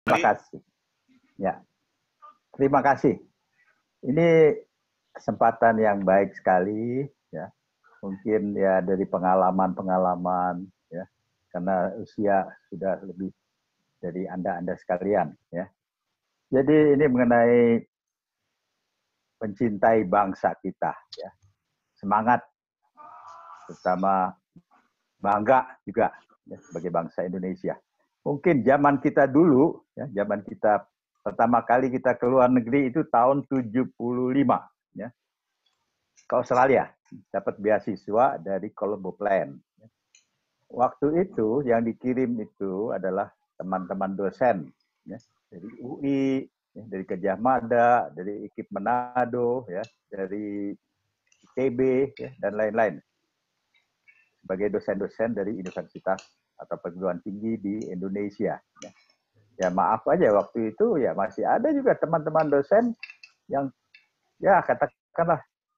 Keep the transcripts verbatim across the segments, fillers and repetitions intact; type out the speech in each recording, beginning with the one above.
Terima kasih. Ya, terima kasih. Ini kesempatan yang baik sekali, ya. Mungkin ya dari pengalaman-pengalaman, ya, karena usia sudah lebih dari anda-anda sekalian, ya. Jadi ini mengenai mencintai bangsa kita, ya. Semangat, terutama bangga juga ya, sebagai bangsa Indonesia. Mungkin zaman kita dulu, ya, zaman kita pertama kali kita ke luar negeri itu tahun tujuh puluh lima, ya, ke Australia, dapat beasiswa dari Colombo Plan. Waktu itu yang dikirim itu adalah teman-teman dosen, ya, dari U I, ya, dari Gajah Mada, dari I K I P Manado, ya, dari I T B, ya, dan lain-lain. Sebagai dosen-dosen dari universitas atau perguruan tinggi di Indonesia. Ya. Ya maaf aja waktu itu ya masih ada juga teman-teman dosen yang ya katakanlah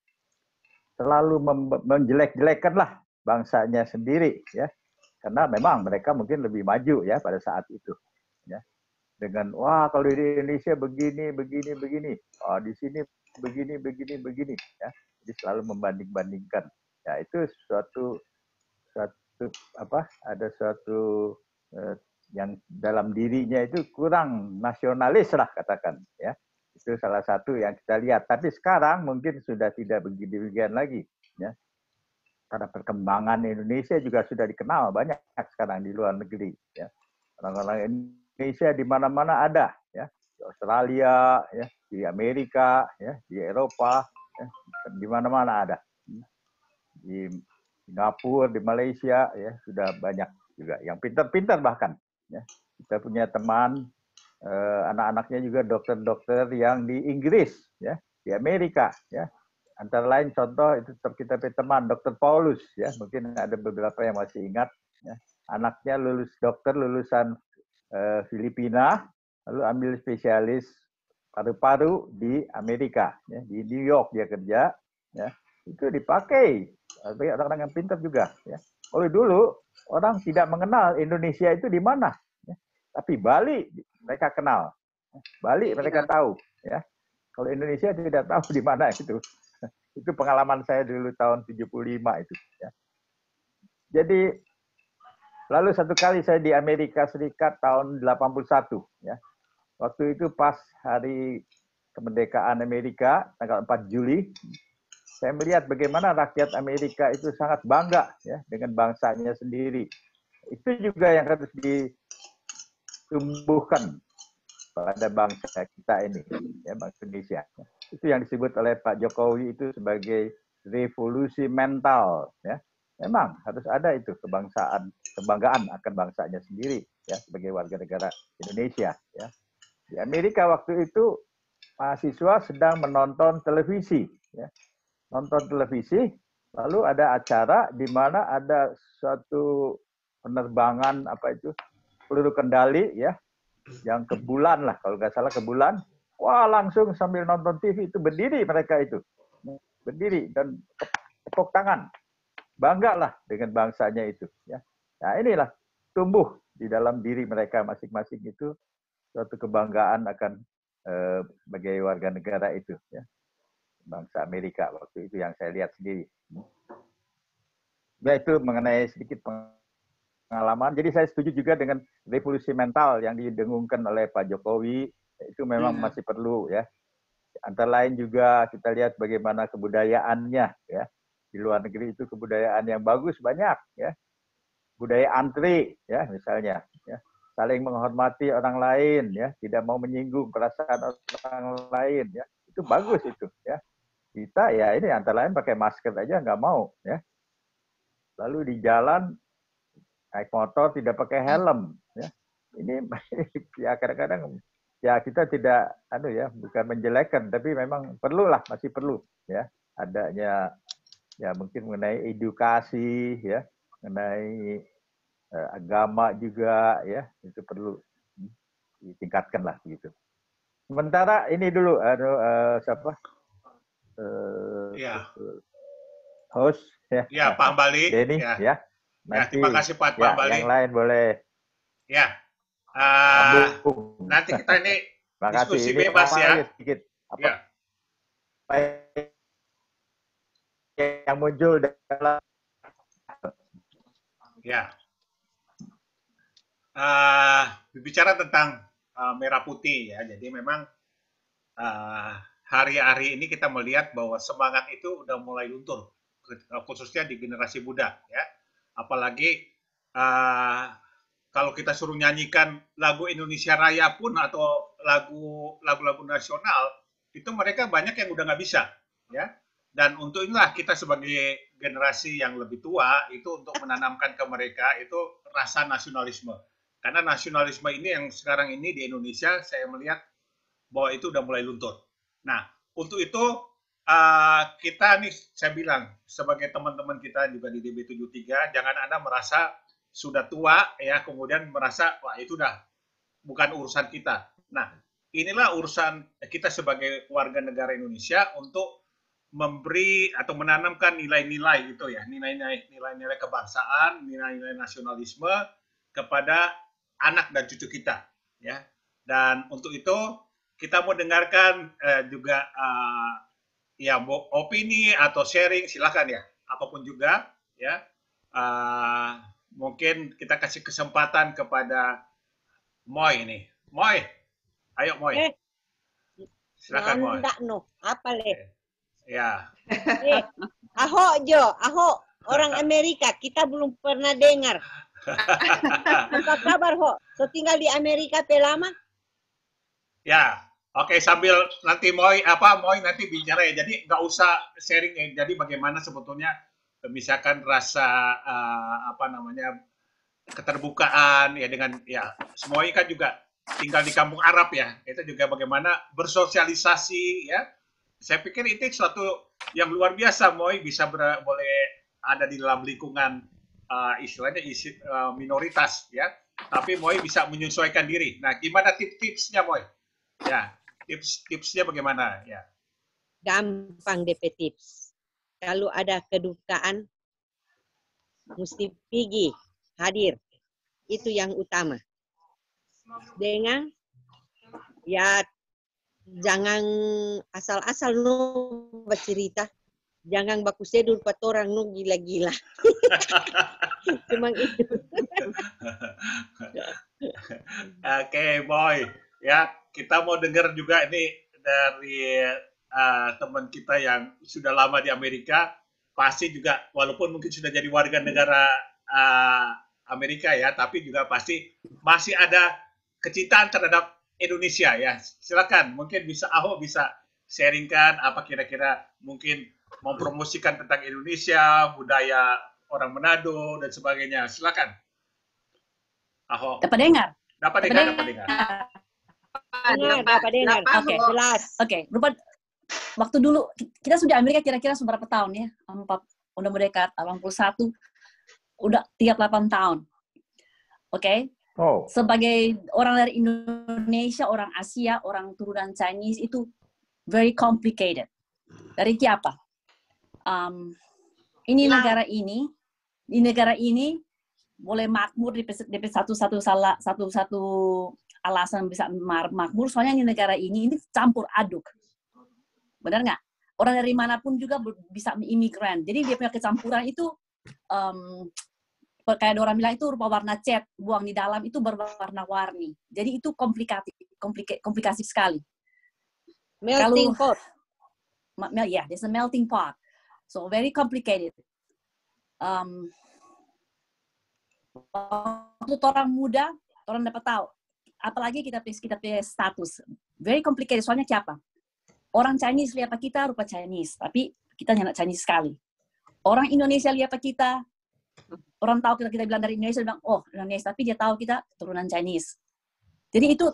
selalu menjelek-jelekan lah bangsanya sendiri ya, karena memang mereka mungkin lebih maju ya pada saat itu ya, dengan wah kalau di Indonesia begini begini begini, oh di sini begini begini begini ya, jadi selalu membanding-bandingkan ya, itu suatu suatu apa ada suatu eh, yang dalam dirinya itu kurang nasionalis lah katakan ya, itu salah satu yang kita lihat. Tapi sekarang mungkin sudah tidak begitu-begian lagi ya, karena perkembangan Indonesia juga sudah dikenal banyak sekarang di luar negeri ya, orang-orang Indonesia di mana-mana ada ya, di Australia ya, di Amerika ya, di Eropa ya, di mana-mana ada, di Singapura, di Malaysia ya sudah banyak juga yang pintar-pintar bahkan ya. Kita punya teman eh, anak-anaknya juga dokter-dokter yang di Inggris ya, di Amerika ya. Antara lain contoh itu kita punya teman dokter Paulus ya, mungkin ada beberapa yang masih ingat ya. Anaknya lulus dokter lulusan eh, Filipina, lalu ambil spesialis paru-paru di Amerika ya, di New York dia kerja ya. Itu dipakai bagi orang-orang yang pintar juga ya. Oleh dulu orang tidak mengenal Indonesia itu di mana ya. Tapi Bali mereka kenal, Bali mereka tahu ya. Kalau Indonesia tidak tahu di mana itu. Itu pengalaman saya dulu tahun tujuh puluh lima itu ya. Jadi lalu satu kali saya di Amerika Serikat tahun delapan puluh satu ya. Waktu itu pas hari kemerdekaan Amerika tanggal empat Juli, saya melihat bagaimana rakyat Amerika itu sangat bangga ya dengan bangsanya sendiri. Itu juga yang harus ditumbuhkan pada bangsa kita ini, ya, bangsa Indonesia. Itu yang disebut oleh Pak Jokowi itu sebagai revolusi mental. Ya. Memang harus ada itu kebangsaan, kebanggaan akan bangsanya sendiri ya sebagai warga negara Indonesia. Ya. Di Amerika waktu itu mahasiswa sedang menonton televisi. Ya. Nonton televisi, lalu ada acara di mana ada suatu penerbangan apa itu peluru kendali ya, yang ke bulan lah kalau nggak salah ke bulan. Wah langsung sambil nonton T V itu berdiri mereka itu, berdiri dan tepuk tangan, bangga lah dengan bangsanya itu. Ya. Nah inilah tumbuh di dalam diri mereka masing-masing itu suatu kebanggaan akan eh, sebagai warga negara itu. Ya. Bangsa Amerika waktu itu yang saya lihat sendiri. Ya itu mengenai sedikit pengalaman. Jadi saya setuju juga dengan revolusi mental yang didengungkan oleh Pak Jokowi. Itu memang masih perlu ya. Antara lain juga kita lihat bagaimana kebudayaannya ya. Di luar negeri itu kebudayaan yang bagus banyak ya. Budaya antri ya misalnya ya. Saling menghormati orang lain ya, tidak mau menyinggung perasaan orang lain ya. Itu bagus itu ya. Kita ya ini antara lain pakai masker aja nggak mau ya. Lalu di jalan naik motor tidak pakai helm ya. Ini ya kadang-kadang ya kita tidak anu ya bukan menjelekkan tapi memang perlulah masih perlu ya adanya ya mungkin mengenai edukasi ya mengenai eh, agama juga ya itu perlu ditingkatkan lah begitu. Sementara ini dulu anu uh, siapa uh, ya. host ya, ya Pak Bali Denny ya. ya. Ya, Nanti terima kasih Pak ya Bali. yang lain boleh. Ya. Uh, nanti kita ini diskusi ini bebas ya. Sedikit. Apa Ya. yang muncul dalam ya. Uh, bicara tentang uh, merah putih ya. Jadi memang hari-hari uh, ini kita melihat bahwa semangat itu udah mulai luntur, khususnya di generasi muda ya. Apalagi uh, kalau kita suruh nyanyikan lagu Indonesia Raya pun atau lagu lagu-lagu nasional, itu mereka banyak yang udah nggak bisa, ya. Dan untuk inilah kita sebagai generasi yang lebih tua itu untuk menanamkan ke mereka itu rasa nasionalisme. Karena nasionalisme ini yang sekarang ini di Indonesia saya melihat bahwa itu udah mulai luntur. Nah, untuk itu uh, kita nih saya bilang sebagai teman-teman kita juga di D B tujuh puluh tiga, jangan Anda merasa sudah tua ya kemudian merasa wah itu udah bukan urusan kita. Nah, inilah urusan kita sebagai warga negara Indonesia untuk memberi atau menanamkan nilai-nilai gitu ya, nilai-nilai nilai-nilai kebangsaan, nilai-nilai nasionalisme kepada anak dan cucu kita ya. Dan untuk itu kita mau dengarkan eh, juga uh, ya opini atau sharing silakan ya, apapun juga ya. Uh, mungkin kita kasih kesempatan kepada Moy nih. Moy, ayo Moy. Eh, silakan Moy. Enggak no, apa le? Eh, ya. Eh, Ahok Jo, Ahok orang Amerika, kita belum pernah dengar. Apa kabar Ho? So tinggal di Amerika pelama? Ya, oke sambil nanti Moy apa Moy nanti bicara ya. Jadi nggak usah sharing ya. Jadi bagaimana sebetulnya misalkan rasa uh, apa namanya keterbukaan ya dengan ya semuanya kan juga tinggal di kampung Arab ya. Itu juga bagaimana bersosialisasi ya. Saya pikir itu suatu yang luar biasa Moy bisa ber, boleh ada di dalam lingkungan uh, istilahnya isi, uh, minoritas ya. Tapi Moy bisa menyesuaikan diri. Nah, gimana tips-tipsnya Moy? Ya, tips-tipsnya bagaimana ya? Gampang D P tips. Kalau ada kedukaan mesti pergi, hadir. Itu yang utama. Dengan ya jangan asal-asal no bercerita. Jangan baku sedur pat orang no gila-gila. Cuma itu. Oke, okay, Boy. Ya, kita mau dengar juga ini dari uh, teman kita yang sudah lama di Amerika. Pasti juga, walaupun mungkin sudah jadi warga negara uh, Amerika ya, tapi juga pasti masih ada kecintaan terhadap Indonesia ya. Silakan, mungkin bisa Aho bisa sharingkan apa kira-kira mungkin mempromosikan tentang Indonesia, budaya orang Manado dan sebagainya. Silakan. Aho. Dapat dengar? Dapat dengar, dapat dengar. Dengar, dapat dengar. Oke, jelas. Oke, lupa waktu dulu kita sudah Amerika kira-kira seberapa tahun ya? Empat, udah mendekat delapan puluh satu, udah tiga puluh delapan tahun. Oke. Okay? Oh. Sebagai orang dari Indonesia, orang Asia, orang turunan Chinese itu very complicated. Dari siapa? Um, ini negara ini, di negara ini boleh makmur di satu-satu salah satu-satu alasan bisa makmur soalnya di negara ini ini campur aduk, benar nggak? Orang dari manapun juga bisa imigran, jadi dia punya kecampuran itu um, kayak orang bilang itu rupa warna cat, buang di dalam itu berwarna-warni, jadi itu komplikasi komplikasi, komplikasi sekali. Melting pot. Ya, yeah, there's a melting pot, so very complicated. Um, Waktu orang muda, orang dapat tahu. Apalagi kita kita punya status. Very complicated. Soalnya siapa? Orang Chinese lihat kita rupa Chinese, tapi kita nyana Chinese sekali. Orang Indonesia lihat kita, orang tahu kita kita bilang dari Indonesia, bilang oh Indonesia, tapi dia tahu kita turunan Chinese. Jadi itu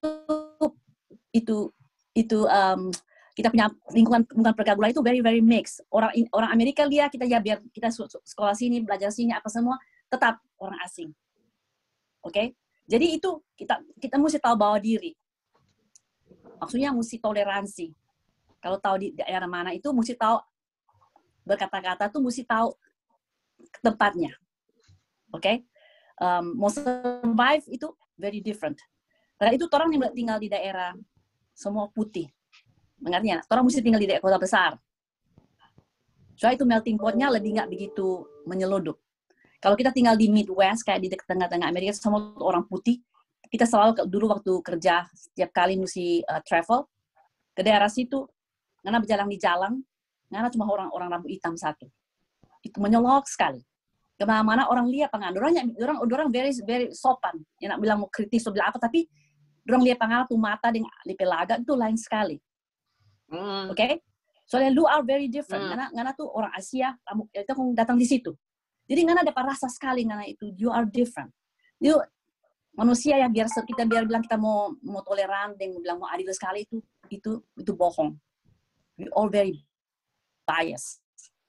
itu itu um, kita punya lingkungan lingkungan pergaulan itu very very mix. Orang orang Amerika lihat kita ya biar kita sekolah sini, belajar sini apa semua tetap orang asing. Oke? Okay? Jadi itu kita kita mesti tahu bawa diri. Maksudnya mesti toleransi. Kalau tahu di daerah mana itu mesti tahu berkata-kata tuh mesti tahu tempatnya. Oke? Okay? Um, mau survive itu very different. Karena itu orang yang tinggal di daerah semua putih. Mengerti ya? Orang mesti tinggal di daerah kota besar. Soalnya itu melting pot-nya lebih nggak begitu menyeludup. Kalau kita tinggal di Midwest, kayak di tengah-tengah Amerika, semua orang putih, kita selalu dulu waktu kerja, setiap kali mesti uh, travel ke daerah situ, karena berjalan di jalan, karena cuma orang-orang rambut hitam satu. Itu menyolok sekali. Kemana-mana orang lihat pengen, orang orang orang very very sopan, yang nak bilang mau kritis atau bilang apa, tapi orang lihat pengen tuh mata dengan di pelaga itu lain sekali. Mm. Oke? Okay? Soalnya lu are very different. Mm. Karena karena tuh orang Asia, kamu itu datang di situ. Jadi karena ada rasa sekali karena itu you are different. You manusia yang biar kita biar bilang kita mau mau toleran dan bilang mau adil sekali itu itu itu bohong. We all very biased.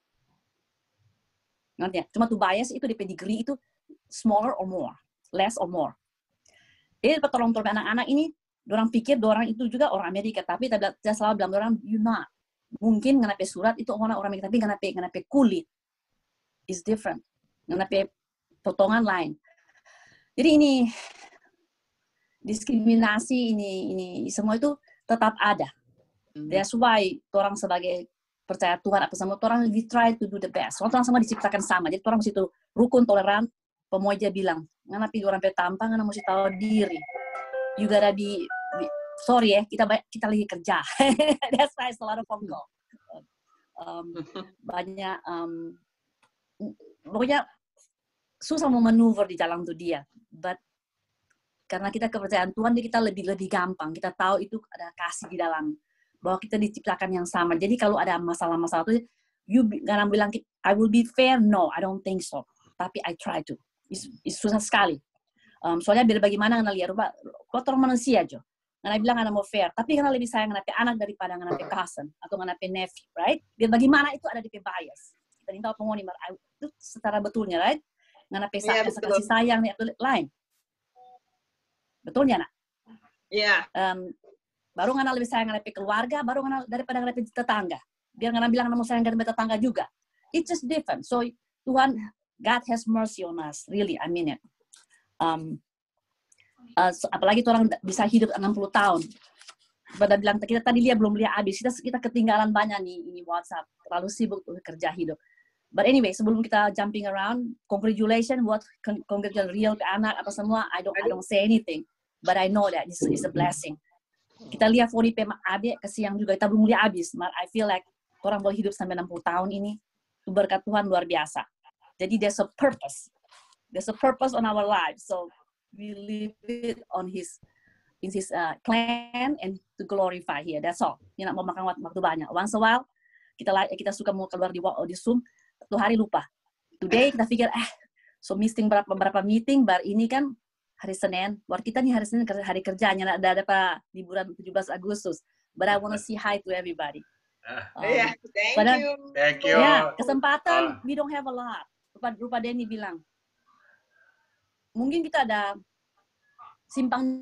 Nanti ya, cuma tuh bias itu di pedigree itu smaller or more, less or more. Jadi tolong tolong anak-anak ini, orang pikir orang itu juga orang Amerika, tapi tidak selalu bilang orang you not. Mungkin kenapa surat itu orang orang Amerika, tapi kenapa kenapa kulit is different, kenapa potongan lain. Jadi ini diskriminasi ini ini semua itu tetap ada. That's why orang sebagai percaya Tuhan apa semua orang we try to do the best. Orang sama diciptakan sama. Jadi orang mesti itu rukun, toleran. Pemuja bilang, ngana pi orang pe tampang, ngana mesti tahu diri. You gotta be, be sorry ya, kita kita lagi kerja. That's why it's a lot of phone call. Um, banyak um, pokoknya susah mau manuver di jalan tuh dia. But karena kita kepercayaan Tuhan, kita lebih lebih gampang. Kita tahu itu ada kasih di dalam. Bahwa kita diciptakan yang sama. Jadi kalau ada masalah-masalah itu, you gak bilang, I will be fair? No, I don't think so. Tapi I try to. It's, it's susah sekali. Um, soalnya biar bagaimana ngana lihat, kotor manusia aja. Ngana bilang ngana mau fair. Tapi ngana lebih sayang ngana anak daripada ngana cousin. Atau ngana nephew, right? Biar bagaimana itu ada di bias. Kita minta pengoni, itu secara betulnya, right? Ngana pesaknya yeah, kasih sayang, atau lain. Betulnya, nak? Iya. Yeah. Um, baru ngana lebih sayang ngana keluarga, baru ngana daripada ngana tetangga. Biar ngana bilang ngana mau sayang ngana tetangga juga. It's just different. So Tuhan, God has mercy on us, really, I mean it. Um, uh, so, apalagi tuh orang bisa hidup enam puluh tahun. Pada bilang kita tadi lihat belum lihat habis, kita kita ketinggalan banyak nih ini WhatsApp, terlalu sibuk kerja hidup. But anyway, sebelum kita jumping around, congratulations buat congratulations real ke anak apa semua. I don't I don't say anything, but I know that this is a blessing. Kita lihat Fori P M adik ke siang juga, kita belum lihat habis. But I feel like orang boleh hidup sampai enam puluh tahun ini, itu berkat Tuhan luar biasa. Jadi there's a purpose. There's a purpose on our lives. So we live it on his in his uh, plan and to glorify here. That's all. Ini nak mau makan waktu banyak. Once a while, kita kita suka mau keluar di, di Zoom, satu hari lupa. Today kita pikir, eh, so meeting berapa berapa meeting, bar ini kan hari Senin, buat kita nih hari Senin hari kerjanya, ada apa liburan tujuh belas Agustus. But I want to say hi to everybody. Um, yeah, thank pada, you. Thank you. Ya, kesempatan uh. we don't have a lot. Rupa, rupa Denny bilang, mungkin kita ada simpang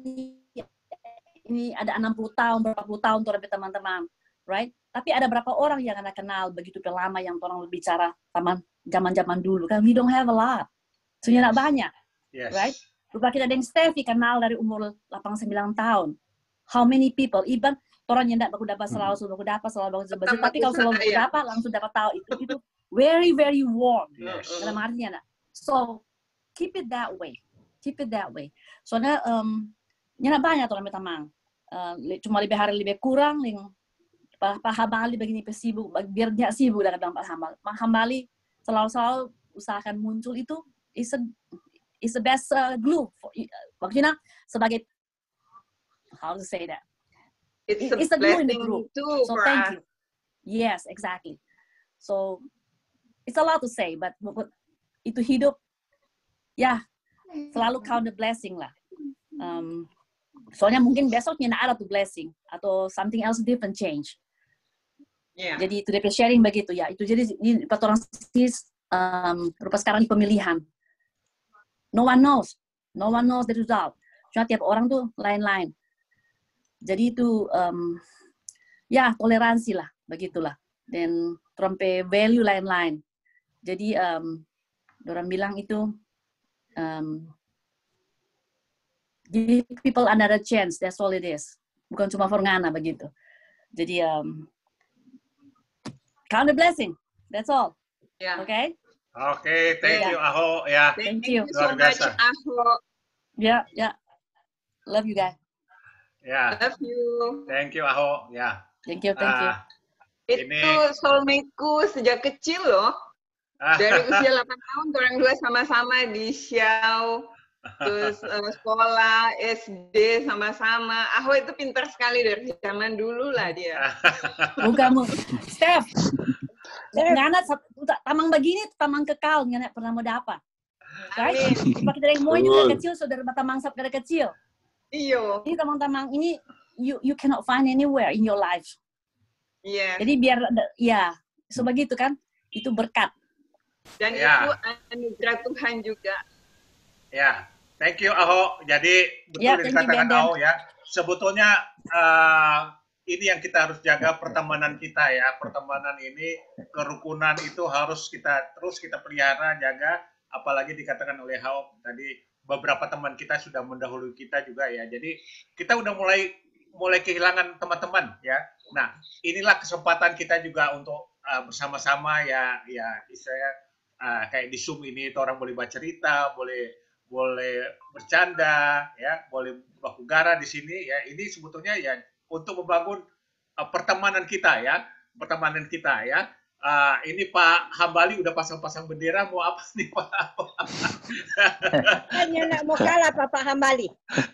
ini ada enam puluh tahun, berapa puluh tahun tuh teman-teman, right? Tapi ada berapa orang yang anda kenal begitu lama yang orang berbicara sama zaman-zaman dulu kan? We don't have a lot. Sebenarnya yes. banyak, yes. right? Rupa kita ada yang Steffi kenal dari umur delapan sembilan tahun. How many people? Even orang yang tidak baku dapat selalu sudah baku dapat selalu baku dapat. Tapi kalau selalu baku dapat langsung dapat tahu itu itu very very warm. Yes. Dalam artinya, so keep it that way, keep it that way. Soalnya um, nyana banyak orang teman. Uh, cuma lebih hari lebih kurang, yang paham bali begini sibuk, biar dia sibuk dengan bilang paham paham bali selalu selalu usahakan muncul itu is a is the best uh, glue. For, uh, maksudnya sebagai how to say that? It's, It, a, it's a glue in the blessing group. too So for thank us. you. Yes, exactly. So it's a lot to say, but, but itu hidup, ya selalu count the blessing lah. Um, soalnya mungkin besoknya nggak ada tuh blessing atau something else different change. Yeah. Jadi itu dia sharing begitu ya. Itu jadi ini orang sis um, rupa sekarang di pemilihan. No one knows, no one knows the result. Cuma tiap orang tuh lain-lain. Jadi itu um, ya toleransi lah, begitulah. Dan trompe value lain-lain. Jadi um, orang bilang itu um, give people another chance, that's all it is. Bukan cuma for ngana begitu. Jadi um, count the blessing, that's all. Yeah. Oke. Okay? Oke, okay, thank Yeah. you Aho ya. Thank, Thank you. you so Luar much, biasa. Aho. Ya, ya. Love you guys. Ya. Love you. Thank you Aho ya. Thank you, thank you. Ah, Itu ini soulmate-ku sejak kecil loh. Dari usia delapan tahun, orang dua sama-sama di Xiao, terus uh, sekolah, S D sama-sama. Aho itu pintar sekali dari zaman dulu lah dia. Bukan, Steph. Ngana tamang begini, tamang kekal, ngana pernah mau dapat. Right? Sebab kita yang mau ini dari kecil, saudara tamang sab dari kecil. Iyo. Ini tamang-tamang ini you you cannot find anywhere in your life. Iya. Jadi biar ya, so begitu kan, itu berkat. Dan Ya. itu anugerah Tuhan juga. Ya, thank you Aho. Jadi betul Ya, yang thank you, dikatakan Benden. Aho ya. Sebetulnya uh, ini yang kita harus jaga, pertemanan kita ya. Pertemanan ini, kerukunan itu harus kita terus kita pelihara, jaga. Apalagi dikatakan oleh Aho tadi, beberapa teman kita sudah mendahului kita juga ya. Jadi kita udah mulai mulai kehilangan teman-teman ya. Nah, inilah kesempatan kita juga untuk uh, bersama-sama ya, ya istilahnya uh, kayak di Zoom ini, itu orang boleh baca cerita, boleh boleh bercanda, ya, boleh baku gara di sini ya. Ini sebetulnya ya untuk membangun uh, pertemanan kita ya, pertemanan kita ya. Uh, ini Pak Hambali udah pasang-pasang bendera, mau apa nih Pak? Hanya nak mau kalah Pak Hambali.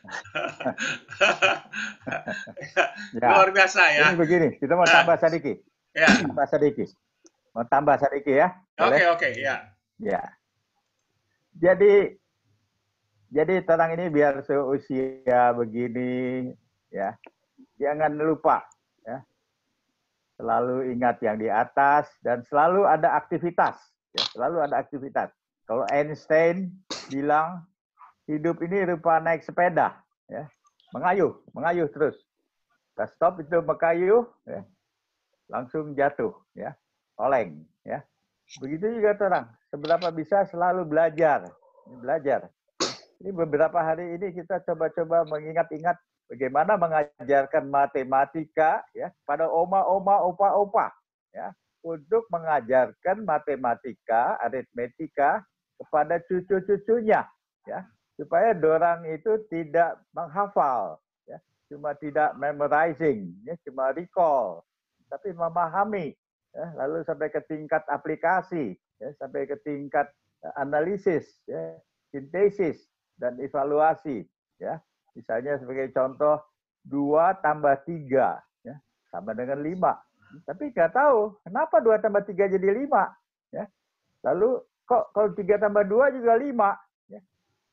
Ya. Luar biasa ya. Ini begini, kita mau tambah sedikit. Ya. Tambah sedikit. Mau tambah sedikit ya. Oke, Boleh? oke, ya. Ya. Jadi jadi tenang ini biar seusia begini ya. Jangan lupa ya. Selalu ingat yang di atas dan selalu ada aktivitas ya, selalu ada aktivitas. Kalau Einstein bilang hidup ini rupa naik sepeda ya. Mengayuh, mengayuh terus. Kita stop itu mengayuh ya. Langsung jatuh ya. Oleng ya. Begitu juga orang, seberapa bisa selalu belajar. Belajar. Ini beberapa hari ini kita coba-coba mengingat-ingat bagaimana mengajarkan matematika ya pada oma-oma, opa-opa ya untuk mengajarkan matematika, aritmetika kepada cucu-cucunya ya supaya dorang itu tidak menghafal ya, cuma tidak memorizing ya, cuma recall tapi memahami. Ya, lalu sampai ke tingkat aplikasi, ya, sampai ke tingkat analisis, ya, sintesis, dan evaluasi. Ya. Misalnya sebagai contoh, dua tambah tiga, ya, sama dengan lima. Tapi nggak tahu, kenapa dua tambah tiga jadi lima. Ya. Lalu, kok kalau tiga tambah dua juga lima. Ya.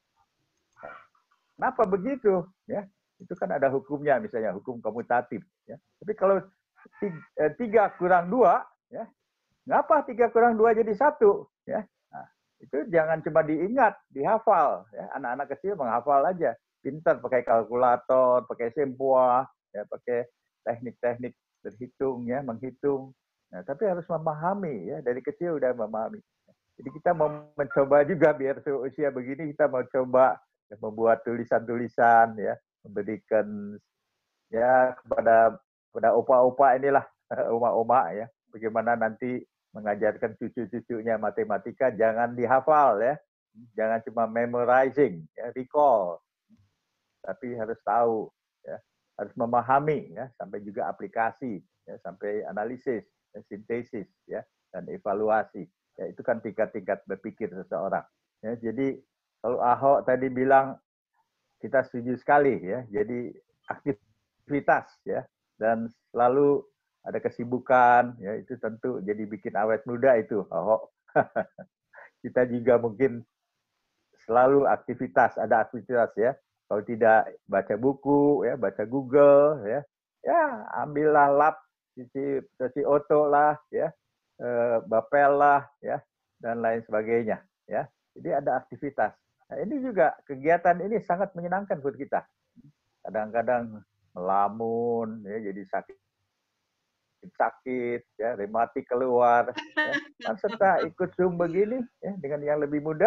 Kenapa begitu? Ya. Itu kan ada hukumnya, misalnya hukum komutatif. Ya. Tapi kalau tiga kurang dua, ya, ngapa tiga kurang dua jadi satu? Ya, nah, itu jangan cuma diingat, dihafal. Ya. Anak-anak kecil menghafal aja, pintar pakai kalkulator, pakai sempoa, ya, pakai teknik-teknik berhitung, ya, menghitung. Nah, tapi harus memahami, ya, dari kecil udah memahami. Jadi kita mau mencoba juga biar seusia begini kita mau coba ya, membuat tulisan-tulisan, ya, memberikan ya kepada pada opa-opa inilah, oma-oma ya, bagaimana nanti mengajarkan cucu-cucunya matematika, jangan dihafal ya, jangan cuma memorizing, ya, recall, tapi harus tahu, ya, harus memahami, ya, sampai juga aplikasi, ya, sampai analisis, ya, sintesis, ya, dan evaluasi. Ya, itu kan tingkat-tingkat berpikir seseorang. Ya, jadi kalau Ahok tadi bilang kita setuju sekali, ya, jadi aktivitas, ya. Dan selalu ada kesibukan, ya itu tentu jadi bikin awet muda itu. Oh, kita juga mungkin selalu aktivitas, ada aktivitas ya. Kalau tidak baca buku, ya baca Google, ya, ya ambillah lab, cuci cuci oto lah, ya, e, bapel lah, ya, dan lain sebagainya, ya. Jadi ada aktivitas. Nah, ini juga kegiatan ini sangat menyenangkan buat kita. Kadang-kadang melamun, ya, jadi sakit, sakit, ya, rematik keluar, ya. Kan serta ikut Zoom begini, ya, dengan yang lebih muda,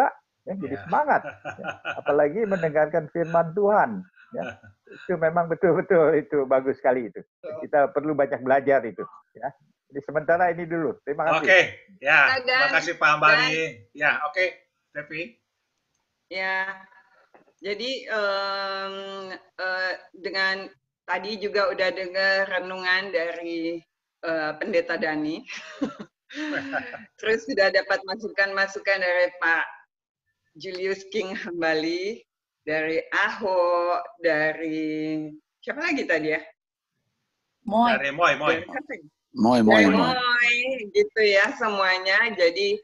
ya, jadi semangat. Ya. Apalagi mendengarkan firman Tuhan. Ya. Itu memang betul-betul itu bagus sekali itu. Kita perlu banyak belajar itu. Ya. Jadi sementara ini dulu. Terima kasih. Oke, ya, terima kasih Pak Hambali. Ya, oke, Devi. Ya, jadi um, uh, dengan tadi juga udah dengar renungan dari uh, Pendeta Dani. Terus sudah dapat masukan-masukan dari Pak Julius King Hambali, dari Aho, dari siapa lagi tadi ya? Moy. Dari Moy, Moy. Moy, Moy, Dari Moy. Moy, gitu ya semuanya. Jadi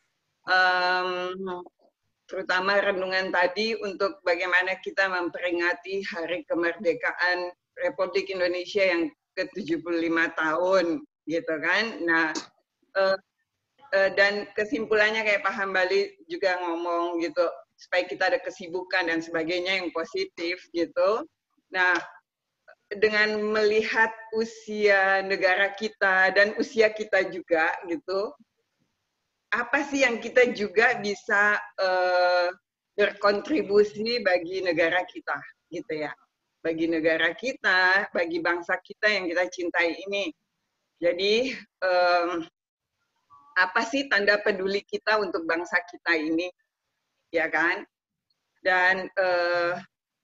um, terutama renungan tadi untuk bagaimana kita memperingati Hari Kemerdekaan Republik Indonesia yang ke tujuh puluh lima tahun, gitu kan. Nah, uh, uh, dan kesimpulannya kayak Pak Hambali juga ngomong gitu, supaya kita ada kesibukan dan sebagainya yang positif gitu. Nah, dengan melihat usia negara kita dan usia kita juga gitu, apa sih yang kita juga bisa uh, berkontribusi bagi negara kita, gitu ya. Bagi negara kita, bagi bangsa kita yang kita cintai ini. Jadi, um, apa sih tanda peduli kita untuk bangsa kita ini, ya kan? Dan uh,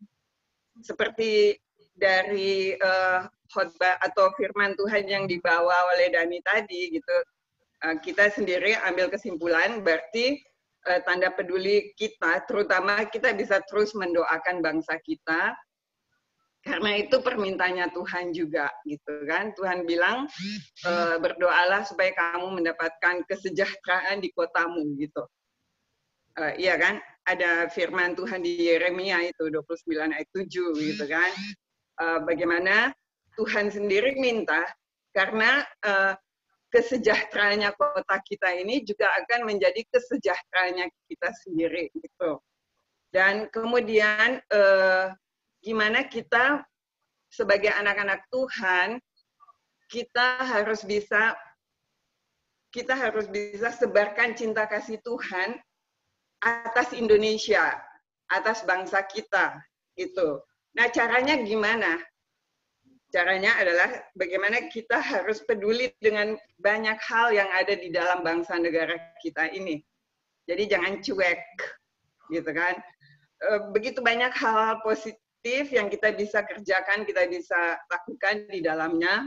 seperti dari uh, khotbah atau firman Tuhan yang dibawa oleh Dani tadi, gitu. Kita sendiri ambil kesimpulan, berarti uh, tanda peduli kita, terutama kita bisa terus mendoakan bangsa kita, karena itu permintaannya Tuhan juga, gitu kan. Tuhan bilang, uh, berdoalah supaya kamu mendapatkan kesejahteraan di kotamu, gitu. Uh, iya kan, ada firman Tuhan di Yeremia itu, dua puluh sembilan ayat tujuh, gitu kan. Uh, bagaimana Tuhan sendiri minta, karena uh, kesejahteraannya kota kita ini juga akan menjadi kesejahteraannya kita sendiri gitu. Dan kemudian eh, gimana kita sebagai anak-anak Tuhan, kita harus bisa kita harus bisa sebarkan cinta kasih Tuhan atas Indonesia, atas bangsa kita gitu. Nah, caranya gimana? Caranya adalah bagaimana kita harus peduli dengan banyak hal yang ada di dalam bangsa negara kita ini. Jadi jangan cuek, gitu kan. Begitu banyak hal-hal positif yang kita bisa kerjakan, kita bisa lakukan di dalamnya,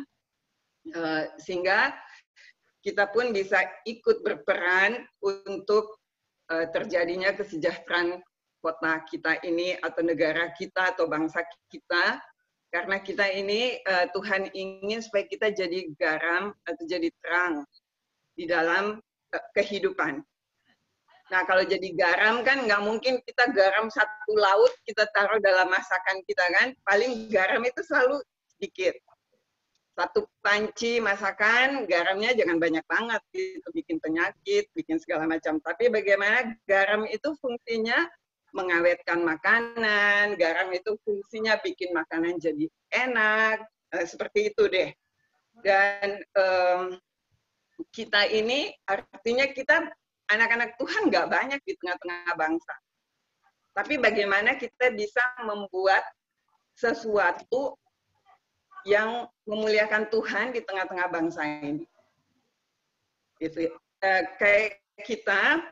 sehingga kita pun bisa ikut berperan untuk terjadinya kesejahteraan kota kita ini, atau negara kita, atau bangsa kita. Karena kita ini, uh, Tuhan ingin supaya kita jadi garam atau jadi terang di dalam uh, kehidupan. Nah, kalau jadi garam kan nggak mungkin kita garam satu laut, kita taruh dalam masakan kita kan. Paling garam itu selalu sedikit. Satu panci masakan, garamnya jangan banyak banget, gitu, bikin penyakit, bikin segala macam. Tapi bagaimana garam itu fungsinya mengawetkan makanan, garam itu fungsinya bikin makanan jadi enak, eh, seperti itu deh. Dan um, kita ini artinya kita anak-anak Tuhan nggak banyak di tengah-tengah bangsa. Tapi bagaimana kita bisa membuat sesuatu yang memuliakan Tuhan di tengah-tengah bangsa ini. Gitu. Eh, kayak kita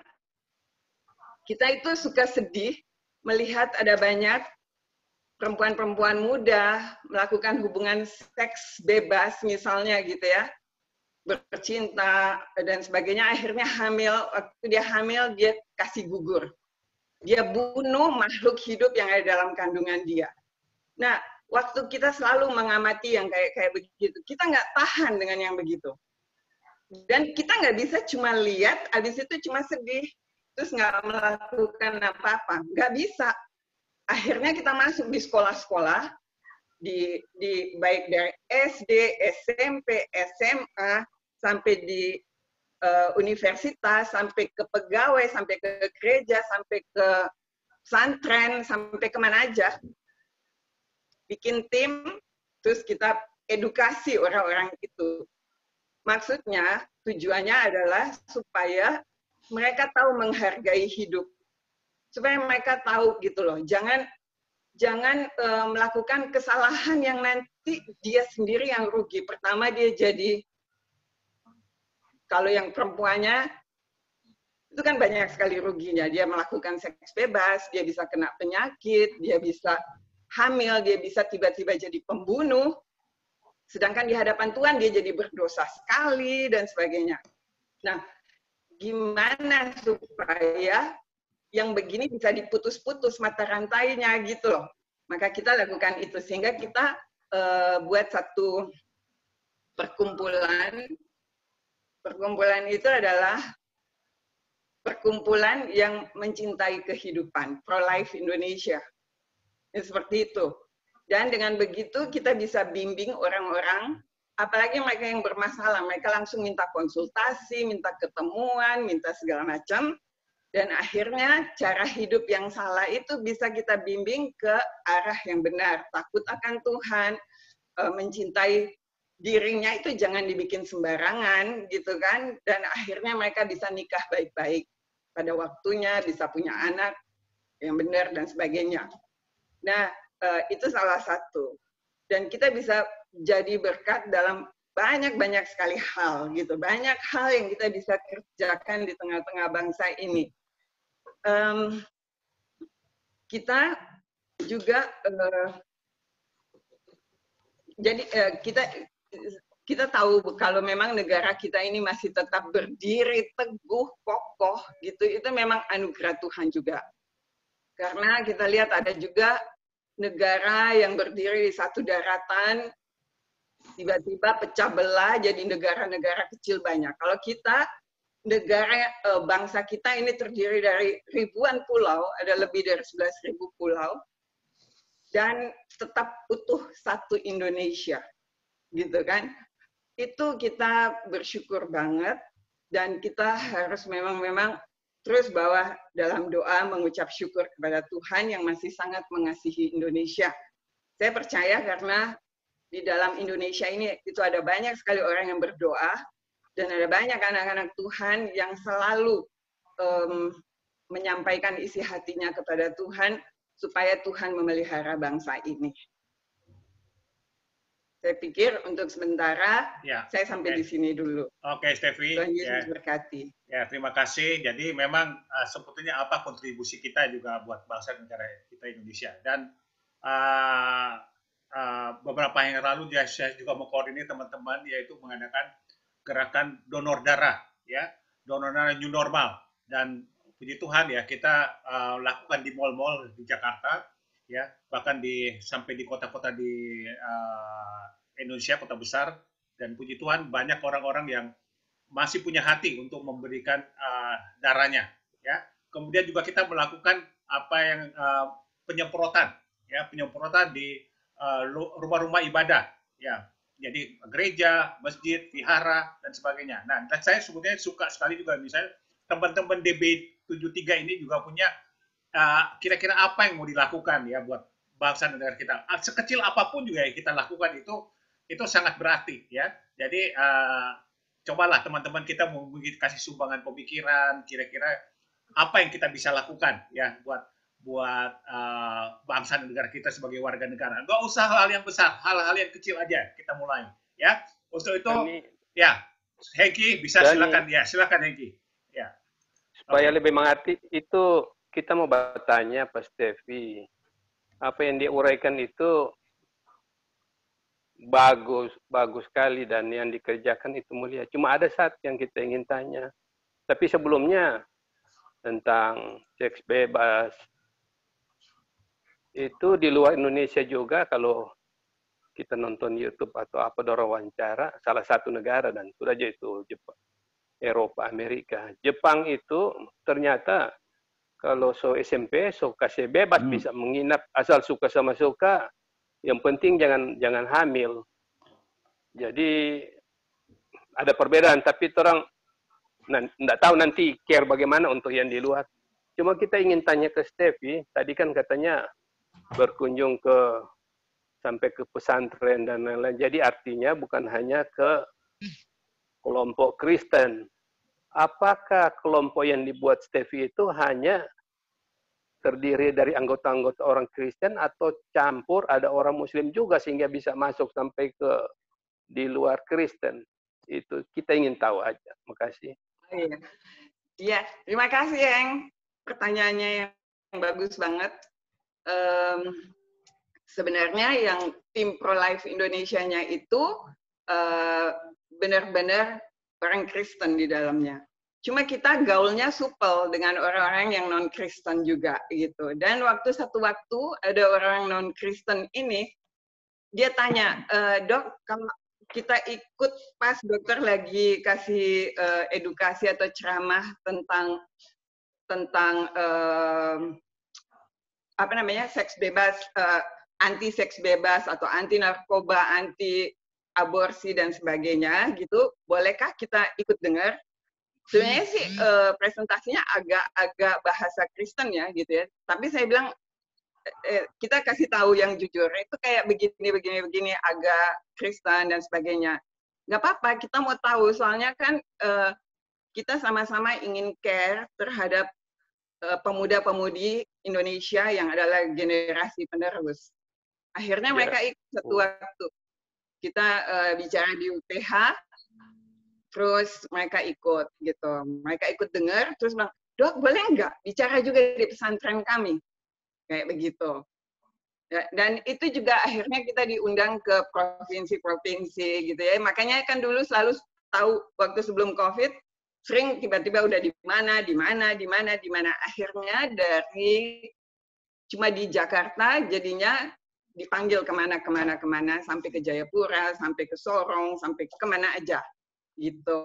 Kita itu suka sedih melihat ada banyak perempuan-perempuan muda melakukan hubungan seks bebas misalnya gitu ya, bercinta dan sebagainya, akhirnya hamil. Waktu dia hamil dia kasih gugur, dia bunuh makhluk hidup yang ada dalam kandungan dia. Nah, waktu kita selalu mengamati yang kayak kayak begitu, kita nggak tahan dengan yang begitu, dan kita nggak bisa cuma lihat, abis itu cuma sedih terus nggak melakukan apa-apa, nggak bisa. Akhirnya kita masuk di sekolah-sekolah, di, di baik dari S D, S M P, S M A, sampai di uh, universitas, sampai ke pegawai, sampai ke gereja, sampai ke pesantren, sampai kemana aja. Bikin tim, terus kita edukasi orang-orang itu. Maksudnya, tujuannya adalah supaya mereka tahu menghargai hidup, supaya mereka tahu gitu loh. Jangan jangan uh, melakukan kesalahan yang nanti dia sendiri yang rugi. Pertama dia jadi, kalau yang perempuannya itu kan banyak sekali ruginya. Dia melakukan seks bebas, dia bisa kena penyakit, dia bisa hamil, dia bisa tiba-tiba jadi pembunuh. Sedangkan di hadapan Tuhan dia jadi berdosa sekali dan sebagainya. Nah, gimana supaya yang begini bisa diputus-putus mata rantainya gitu loh. Maka kita lakukan itu sehingga kita uh, buat satu perkumpulan. Perkumpulan itu adalah perkumpulan yang mencintai kehidupan, Pro-Life Indonesia. Ya, seperti itu. Dan dengan begitu kita bisa bimbing orang-orang, apalagi mereka yang bermasalah, mereka langsung minta konsultasi, minta ketemuan, minta segala macam. Dan akhirnya cara hidup yang salah itu bisa kita bimbing ke arah yang benar. Takut akan Tuhan, mencintai dirinya itu jangan dibikin sembarangan gitu kan. Dan akhirnya mereka bisa nikah baik-baik pada waktunya, bisa punya anak yang benar dan sebagainya. Nah, itu salah satu. Dan kita bisa jadi berkat dalam banyak-banyak sekali hal gitu. Banyak hal yang kita bisa kerjakan di tengah-tengah bangsa ini. Um, kita juga uh, jadi uh, kita kita tahu kalau memang negara kita ini masih tetap berdiri teguh kokoh gitu, itu memang anugerah Tuhan juga. Karena kita lihat ada juga negara yang berdiri di satu daratan tiba-tiba pecah belah jadi negara-negara kecil banyak. Kalau kita negara bangsa kita ini terdiri dari ribuan pulau, ada lebih dari sebelas ribu pulau, dan tetap utuh satu Indonesia, gitu kan? Itu kita bersyukur banget, dan kita harus memang-memang terus bawa dalam doa mengucap syukur kepada Tuhan yang masih sangat mengasihi Indonesia. Saya percaya karena di dalam Indonesia ini itu ada banyak sekali orang yang berdoa, dan ada banyak anak-anak Tuhan yang selalu um, menyampaikan isi hatinya kepada Tuhan, supaya Tuhan memelihara bangsa ini. Saya pikir untuk sementara, ya, saya sampai okay. di sini dulu. Oke, okay, Stevi. Tuhan Yesus ya. berkati. Ya, terima kasih. Jadi memang uh, sebetulnya apa kontribusi kita juga buat bangsa negara kita Indonesia. Dan uh, uh, beberapa yang lalu saya juga mengkoordinir teman-teman, yaitu mengadakan gerakan donor darah, ya, donor darah new normal. Dan puji Tuhan ya, kita uh, lakukan di mal-mal di Jakarta, ya, bahkan di sampai di kota-kota di uh, Indonesia, kota besar. Dan puji Tuhan banyak orang-orang yang masih punya hati untuk memberikan uh, darahnya, ya. Kemudian juga kita melakukan apa yang uh, penyemprotan, ya, penyemprotan di uh, rumah-rumah ibadah, ya. Jadi gereja, masjid, vihara, dan sebagainya. Nah, dan saya sebetulnya suka sekali juga misalnya teman-teman D B tujuh puluh tiga ini juga punya kira-kira uh, apa yang mau dilakukan ya buat bangsa negara kita. Sekecil apapun juga yang kita lakukan itu itu sangat berarti ya. Jadi uh, cobalah teman-teman kita mau kasih sumbangan pemikiran, kira-kira apa yang kita bisa lakukan ya buat buat uh, bangsa dan negara kita sebagai warga negara. Nggak usah hal yang besar, hal-hal yang kecil aja kita mulai, ya. Untuk itu, Dani, ya, Hengki bisa Dani, silakan, ya, silakan Hengki, ya. Supaya okay. lebih mengerti itu, kita mau bertanya Pak Stevi, apa yang diuraikan itu bagus, bagus sekali dan yang dikerjakan itu mulia. Cuma ada satu yang kita ingin tanya, tapi sebelumnya tentang seks bebas. Itu di luar Indonesia juga kalau kita nonton YouTube atau apa dorong wawancara, salah satu negara dan sudah aja itu Jepang, Eropa, Amerika. Jepang itu ternyata kalau so S M P, so kasih bebas hmm. bisa menginap asal suka sama suka. Yang penting jangan jangan hamil. Jadi ada perbedaan, tapi orang nggak tahu nanti care bagaimana untuk yang di luar. Cuma kita ingin tanya ke Stevi, tadi kan katanya berkunjung ke sampai ke pesantren dan lain-lain. Jadi artinya bukan hanya ke kelompok Kristen. Apakah kelompok yang dibuat Stevi itu hanya terdiri dari anggota-anggota orang Kristen atau campur ada orang Muslim juga sehingga bisa masuk sampai ke di luar Kristen. Itu kita ingin tahu aja. Makasih. Iya, ya, terima kasih yang pertanyaannya yang bagus banget. Um, sebenarnya yang tim Pro-Life Indonesia-nya itu uh, benar-benar orang Kristen di dalamnya. Cuma kita gaulnya supel dengan orang-orang yang non-Kristen juga gitu. Dan waktu satu waktu ada orang non-Kristen ini, dia tanya, e, dok, kalau kita ikut pas dokter lagi kasih uh, edukasi atau ceramah tentang tentang uh, apa namanya seks bebas, uh, anti seks bebas atau anti narkoba, anti aborsi dan sebagainya gitu, bolehkah kita ikut dengar? Sebenarnya sih uh, presentasinya agak-agak bahasa Kristen ya gitu ya. Tapi saya bilang eh, kita kasih tahu yang jujur itu kayak begini begini begini agak Kristen dan sebagainya. Nggak apa-apa, kita mau tahu soalnya kan uh, kita sama-sama ingin care terhadap uh, pemuda-pemudi Indonesia yang adalah generasi penerus. Akhirnya yeah. mereka ikut satu waktu kita uh, bicara di U P H. Terus mereka ikut gitu, mereka ikut dengar, terus bilang, dok boleh nggak bicara juga di pesantren kami, kayak begitu. Ya, dan itu juga akhirnya kita diundang ke provinsi-provinsi gitu ya. Makanya kan dulu selalu tahu waktu sebelum COVID, sering tiba-tiba udah di mana, di mana, di mana, di mana. Akhirnya dari cuma di Jakarta, jadinya dipanggil kemana, kemana, kemana, sampai ke Jayapura, sampai ke Sorong, sampai kemana aja. Gitu.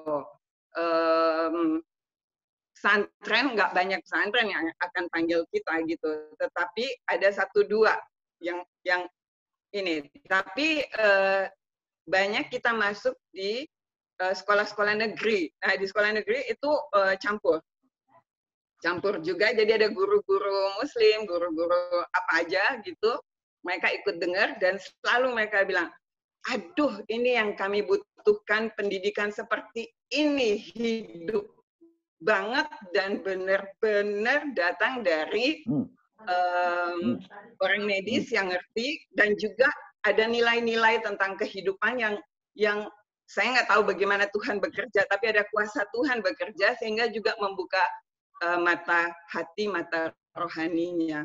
Um, pesantren nggak banyak pesantren yang akan panggil kita gitu, tetapi ada satu dua yang yang ini. Tapi uh, banyak kita masuk di sekolah-sekolah uh, negeri. Nah di sekolah negeri itu uh, campur, campur juga. Jadi ada guru-guru Muslim, guru-guru apa aja gitu. Mereka ikut dengar dan selalu mereka bilang, aduh ini yang kami butuhkan, pendidikan seperti ini, hidup banget dan benar-benar datang dari um, hmm. orang medis yang ngerti, dan juga ada nilai-nilai tentang kehidupan yang yang saya nggak tahu bagaimana Tuhan bekerja, tapi ada kuasa Tuhan bekerja sehingga juga membuka uh, mata hati, mata rohaninya.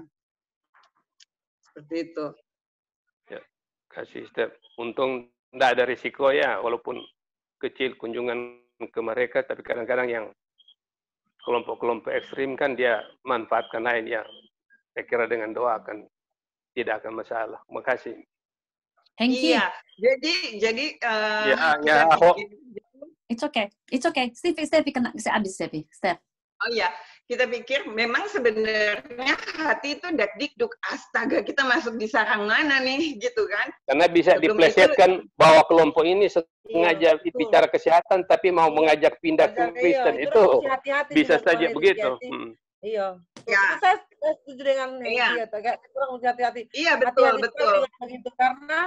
Seperti itu. Ya, kasih Steph. Untung tidak ada risiko ya, walaupun kecil kunjungan ke mereka, tapi kadang-kadang yang kelompok-kelompok ekstrim kan dia manfaatkan lain ya. Saya kira dengan doa akan tidak akan masalah. Makasih. Thank you. Iya, jadi jadi uh, ya, ya, oh. It's okay, it's okay. Stevie, Stevie kena saya habis Stevie, Steph. Oh iya, kita pikir memang sebenarnya hati itu dak-dikduk, astaga kita masuk di sarang mana nih gitu kan. Karena bisa Sebelum diplesetkan itu, bahwa kelompok ini sengaja iya, bicara kesehatan tapi mau iya. mengajak pindah ke Kristen. Iya, itu, itu hati-hati bisa saja begitu. Hmm. Iya. Ya. Itu saya setuju dengan iya. dia, kayak orang mesti hati-hati. Iya betul hati-hati betul. Begitu karena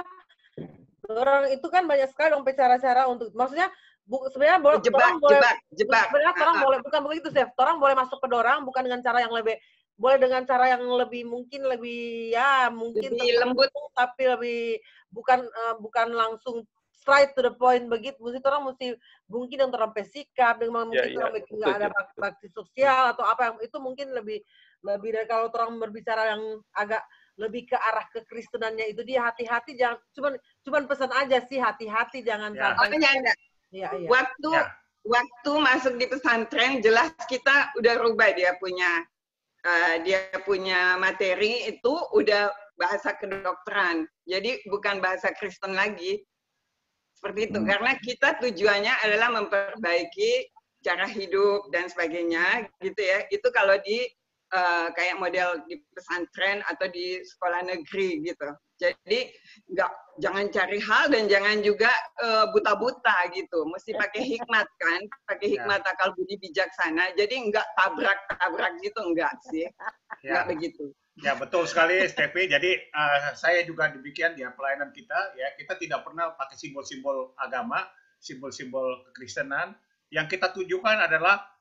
orang itu kan banyak sekali dong cara-cara untuk, maksudnya Bu, sebenarnya boleh, jebak, orang boleh, jebak, jebak. Sebenarnya orang uh, boleh, bukan begitu, Chef. Orang boleh masuk ke dorang bukan dengan cara yang lebih, boleh dengan cara yang lebih mungkin lebih ya mungkin lebih lembut, tapi lebih bukan uh, bukan langsung straight to the point begitu. Mesti orang mesti mungkin yang terlampau sikap, dengan mungkin ya, orang ya, nggak ada bakti sosial atau apa yang itu mungkin lebih lebih dari kalau orang berbicara yang agak lebih ke arah kekristenannya itu dia hati-hati, jangan cuman cuman pesan aja sih hati-hati jangan ya. sampai. Oh, ya, Ya, iya. Waktu ya. waktu masuk di pesantren jelas kita udah rubah dia punya uh, dia punya materi itu udah bahasa kedokteran. Jadi bukan bahasa Kristen lagi. Seperti itu. Hmm. Karena kita tujuannya adalah memperbaiki cara hidup dan sebagainya gitu ya. Itu kalau di uh, kayak model di pesantren atau di sekolah negeri gitu. Jadi nggak, jangan cari hal dan jangan juga uh, buta-buta gitu. Mesti pakai hikmat kan, pakai hikmat ya. Akal budi bijaksana. Jadi nggak tabrak-tabrak gitu, enggak sih. Ya. Nggak begitu. Ya betul sekali, Steffi. Jadi uh, saya juga demikian ya pelayanan kita. Ya kita tidak pernah pakai simbol-simbol agama, simbol-simbol kekristenan. Yang kita tujukan adalah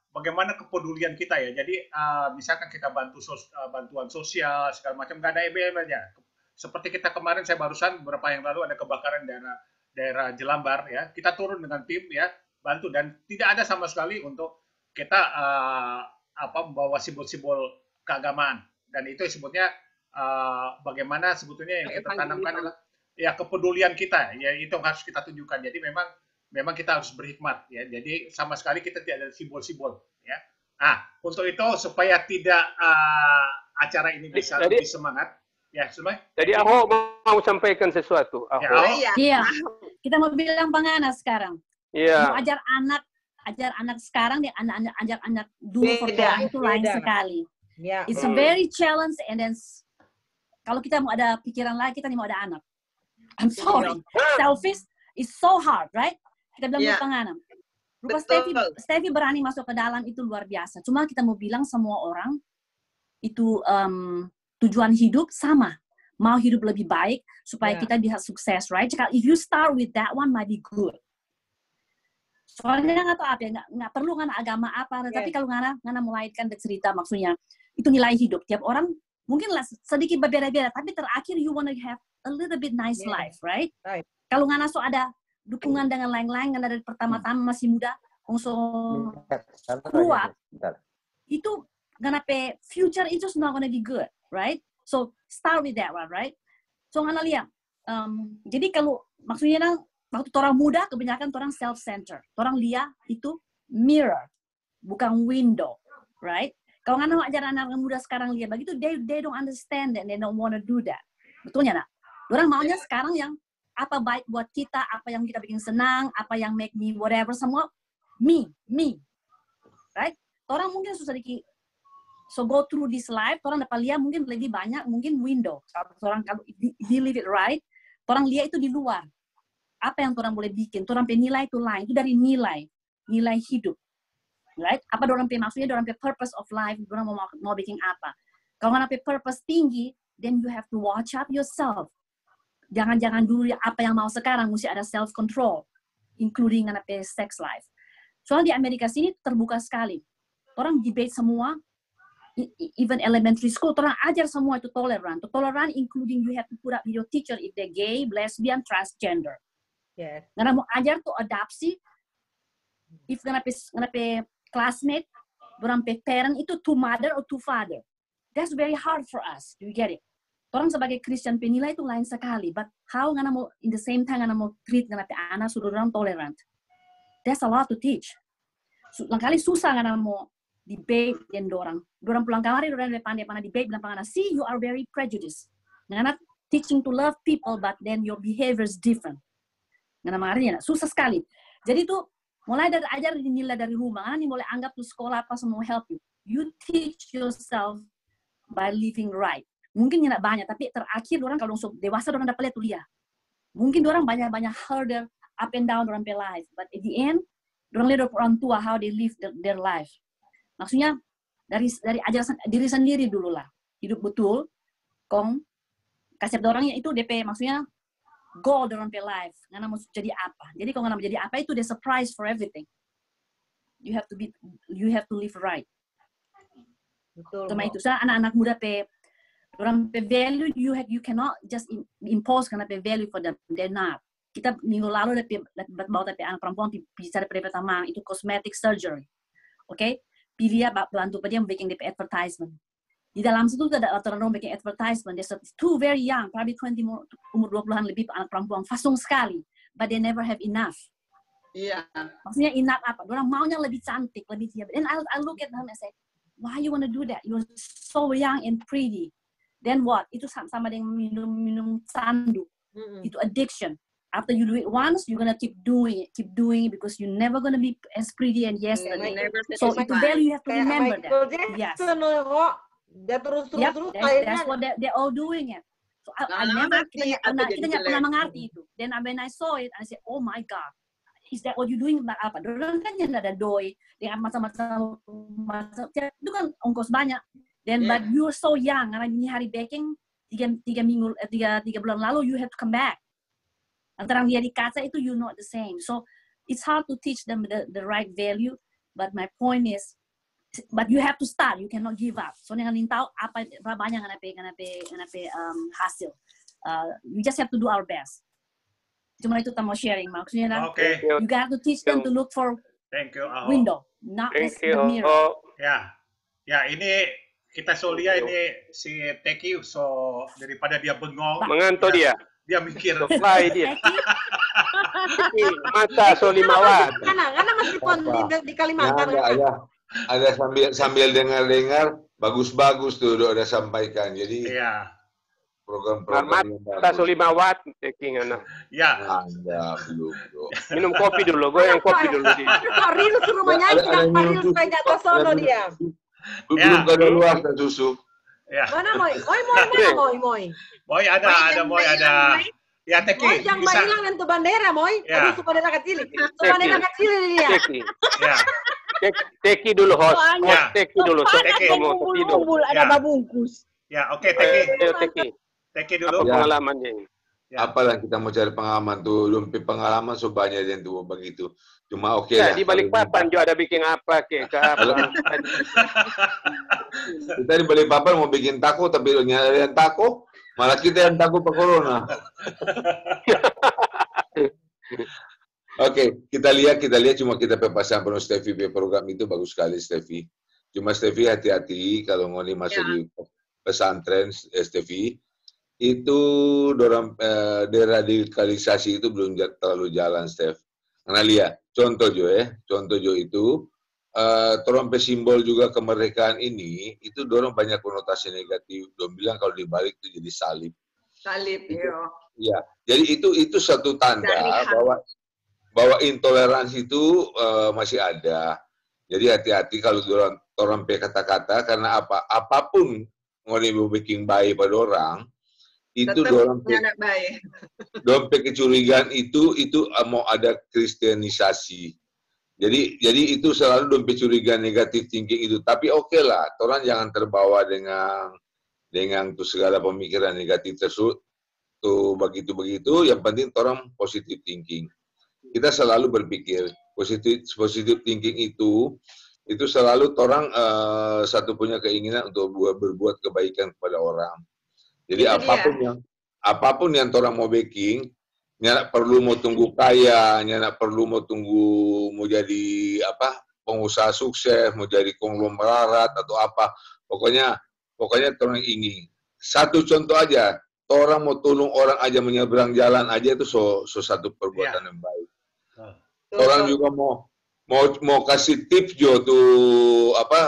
bagaimana kepedulian kita ya. Jadi uh, misalkan kita bantu sos, uh, bantuan sosial segala macam, nggak ada embel-embelnya. Seperti kita kemarin, saya barusan beberapa yang lalu ada kebakaran daerah daerah Jelambar ya, kita turun dengan tim ya, bantu, dan tidak ada sama sekali untuk kita uh, apa membawa simbol-simbol keagamaan, dan itu sebutnya uh, bagaimana sebetulnya yang kita tanamkan adalah ya kepedulian kita ya, itu yang harus kita tunjukkan. Jadi memang memang kita harus berhikmat ya, jadi sama sekali kita tidak ada simbol-simbol ya. Nah, untuk itu supaya tidak uh, acara ini bisa jadi, lebih semangat ya, Sumai. Jadi Ahok mau sampaikan sesuatu. Ya, iya. Iya, kita mau bilang Pangana sekarang. Iya. Mau ajar anak, ajar anak sekarang dan anak-anak ajar anak dulu Beda, pertama itu lain beda. sekali. Ya. It's a very challenge, and then kalau kita mau ada pikiran lain, kita mau ada anak. I'm sorry, selfish is so hard, right? Kita bilang Yeah. yeah. Pangana. Rupa Betul. Steffi, Steffi berani masuk ke dalam itu luar biasa. Cuma kita mau bilang semua orang itu um, tujuan hidup sama. Mau hidup lebih baik supaya Yeah. kita bisa sukses, right? Jika if you start with that one, might be good. Soalnya nggak tahu apa ya, nggak, nggak perlu kan agama apa, Yeah. tapi kalau ngana ngana mulai kan cerita maksudnya itu nilai hidup. Tiap orang mungkin lah sedikit berbeda-beda, tapi terakhir you wanna have a little bit nice Yeah. life, right? Right. Kalau ngana so ada dukungan dengan lain-lain, ngana dari pertama-tama masih muda, so keluar, itu ngana pe future is just not gonna be good, right? So start with that one, right? So ngana lihat, um, jadi kalau maksudnya nang waktu orang muda kebanyakan orang self-centered, orang lihat itu mirror, bukan window, right? Kalau ngana mau ajar anak muda sekarang lihat begitu, they they don't understand that, they don't want to do that, betulnya nak? Orang maunya sekarang yang apa baik buat kita, apa yang kita bikin senang, apa yang make me whatever, semua me, me, right? Orang mungkin susah dikit. So go through this life, orang dapat lihat mungkin lebih banyak, mungkin window. Orang kalau he live it right, orang lihat itu di luar. Apa yang orang boleh bikin, orang penilai itu lain, itu dari nilai, nilai hidup, right? Apa orang pe maksudnya, orang pe purpose of life, orang mau mau bikin apa? Kalau orang pe purpose tinggi, then you have to watch out yourself. Jangan-jangan dulu apa yang mau sekarang, mesti ada self control, including anak pe sex life. Soalnya di Amerika sini terbuka sekali, orang debate semua. Even elementary school, orang ajar semua itu toleran. Toleran including you have to put up with your teacher if they're gay, lesbian, transgender. Yes. Karena mau ajar tuh adopsi, if kenapa kenapa classmate, orang pe parent itu to mother or to father. That's very hard for us. Do you get it? Orang sebagai Christian penilai itu lain sekali. But how ngana mau in the same time ngana mau treat ngana pe anak suruh orang tolerant. That's a lot to teach. Langkali susah ngana mau debate dan dorang. Dorang pulang kamar, dorang pandai-pandai debate, bilang pangana, see, you are very prejudiced. Ngana teaching to love people, but then your behavior is different. Ngana marahnya, susah sekali. Jadi tuh, mulai dari ajar nilai dari rumah, ngana mulai anggap tuh sekolah apa semua help you. You teach yourself by living right. Mungkin nggak banyak, tapi terakhir dorang kalau dewasa, dorang dapat lihat tuh lihat. Mungkin dorang banyak-banyak hurdle, up and down dorang pe life. But at the end, dorang lihat orang tua, how they live their, their life. Maksudnya dari dari ajar diri sendiri dulu lah, hidup betul, kong kasih orangnya itu D P, maksudnya goal dalam pe life, ngana mau jadi apa. Jadi kalau ngana mau jadi apa itu the surprise for everything. You have to be, you have to live right. Betul. Cuma itu saya anak-anak muda pe, orang pe value you have, you cannot just impose karena pe value for them, they're not. Kita minggu lalu ada bawa tapi anak perempuan bicara pertama itu cosmetic surgery, oke? Okay? Pilih bantu dia bikin D P advertisement. Di dalam situ ada orang bikin advertisement. They're too very young, probably twenty, umur dua puluhan lebih anak perempuan, fasung sekali, but they never have enough. Iya. Maksudnya enough apa? Orang maunya lebih cantik, lebih siap. And I, I look at them and say, why you wanna do that? You're so young and pretty. Then what? Itu sama dengan minum minum sandu. Mm-hmm. Itu addiction. After you do it once, you're gonna keep doing it, keep doing it because you're never gonna be as pretty and yesterday. So itu value you have to remember that. Yes. Dia terus terus yep, terus. That's, that's what they, they're all doing it. So I, I never kita pernah kita nggak pernah mengerti itu. Then when I saw it, I said, oh my God, is that what you doing? Apa? Dorang kan yang ada doi dengan masa-masa masa itu kan ongkos banyak. Then yeah. But you're so young. Karena ini hari baking tiga tiga minggu tiga tiga bulan lalu you have to come back. Antara dia di kaca itu you not the same. So it's hard to teach them the, the right value. But my point is but you have to start, you cannot give up. Soalnya kan tahu apa berapa banyak nganape nganape nganape um, hasil. Uh, we just have to do our best. Cuma itu mau sharing maksudnya kan. Okay. You got to teach them to look for Thank you, Aho. window, not Thank the you. mirror. Oh, Ya, ya ini kita solia ini si Teki, so daripada dia bengong, mengantuk dia. dia mikir. Supply dia. Mata Solimawat. Karena karena meskipun di, di Kalimantan Nah, ada, ada, ada sambil sambil dengar-dengar bagus-bagus tuh udah ada sampaikan. Jadi Iya, program-program yang Mata bagus. Solimawat, taking ana. ya. Anda belum, bro. Minum kopi dulu, gue yang kopi dulu di. kok Ril suruh menyanyi, Ada- ada kenapa minum Ril susu. supaya jatuh sono dia? Belum Ya. kada luar dan susu. Ya. Mana Moy? Moy, Moy, mana Moy, Moy? Moy ada, ada Moy ada. Ya Moy, Teki jangan bisa. hilang nentu bandera, Moy. Ya. Aduh, suka bandera kecil. Suka bandera kecil ini dia. Teki. Ya, Tek- Teki dulu host. Soalnya Host Teki dulu. Panas Teki dan mau tidur. umbul-umbul ada Ya. babungkus. ya oke Teki, Ayo Teki. Teki Apa dulu. Ya. pengalamannya ini? Ya. Apalah kita mau cari pengalaman tuh, dompet pengalaman so banyak yang tuh begitu. Cuma oke Ya, lah. di balik Kalau papan juga ada bikin apa ke ke apa. kita di balik papan mau bikin tako, tapi nyari yang tako, malah kita yang takut ke corona. Oke, kita lihat, kita lihat cuma kita pepasan penuh Steffi program itu bagus sekali Steffi. Cuma Steffi hati-hati kalau ngoni masuk Ya. di pesantren eh, Steffi itu dorang eh, deradikalisasi itu belum ja- terlalu jalan Steph. Karena lihat, contoh Jo ya, contoh Jo itu eh torompe simbol juga kemerdekaan ini itu dorong banyak konotasi negatif. Dorang bilang kalau dibalik itu jadi salib. Salib, Itu. yo. Ya, jadi itu itu satu tanda Dari hal- bahwa bahwa intoleransi itu eh, masih ada. Jadi hati-hati kalau dorang torompe kata-kata karena apa apapun ngoni mau bikin baik pada orang itu Tetap dorang nggak baik. dompet kecurigaan itu itu uh, mau ada kristianisasi. Jadi jadi itu selalu dompet curigaan negatif thinking itu. Tapi oke okay lah, orang jangan terbawa dengan dengan tuh segala pemikiran negatif tersebut tuh begitu begitu. Yang penting orang positive thinking. Kita selalu berpikir positif positive thinking itu itu selalu orang uh, satu punya keinginan untuk buat, berbuat kebaikan kepada orang. Jadi Itu apapun dia. yang apapun yang orang mau baking, nyak perlu mau tunggu kaya, nyak perlu mau tunggu mau jadi apa pengusaha sukses, mau jadi konglomerat atau apa. Pokoknya pokoknya orang ingin. Satu contoh aja, orang mau tolong orang aja menyeberang jalan aja itu so, so satu perbuatan Ya. yang baik. Tuh, Orang tuh. juga mau mau mau kasih tips jo tuh apa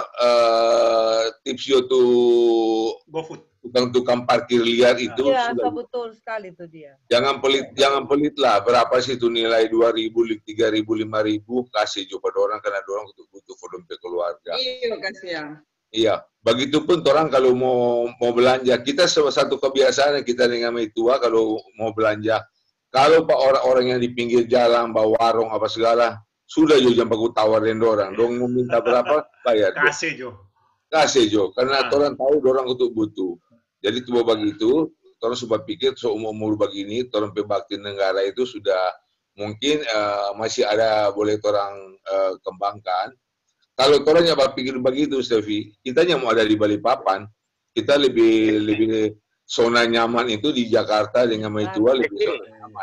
eh, tips jo tuh GoFood. tukang-tukang parkir liar itu Iya, sudah so betul sekali tuh dia. jangan pelit jangan pelit lah berapa sih itu nilai dua ribu tiga ribu lima ribu kasih juga pada orang karena orang untuk butuh dompet keluarga. Iya, kasihan. Iya, begitupun orang kalau mau mau belanja kita salah satu kebiasaan yang kita dengan tua kalau mau belanja kalau pak orang-orang yang di pinggir jalan bawa warung apa segala sudah juga jangan baku tawarin orang dong mau minta berapa bayar Jo. Kasih Jo. kasih Jo karena Ah. orang tahu orang untuk butuh. Jadi coba begitu, orang sudah pikir seumur-umur begini, orang pembakti negara itu sudah mungkin uh, masih ada boleh orang uh, kembangkan. Kalau orang yang berpikir begitu, Steffi, kita yang mau ada di Balikpapan, kita lebih lebih zona nyaman itu di Jakarta dengan Maitua lebih zona nyaman.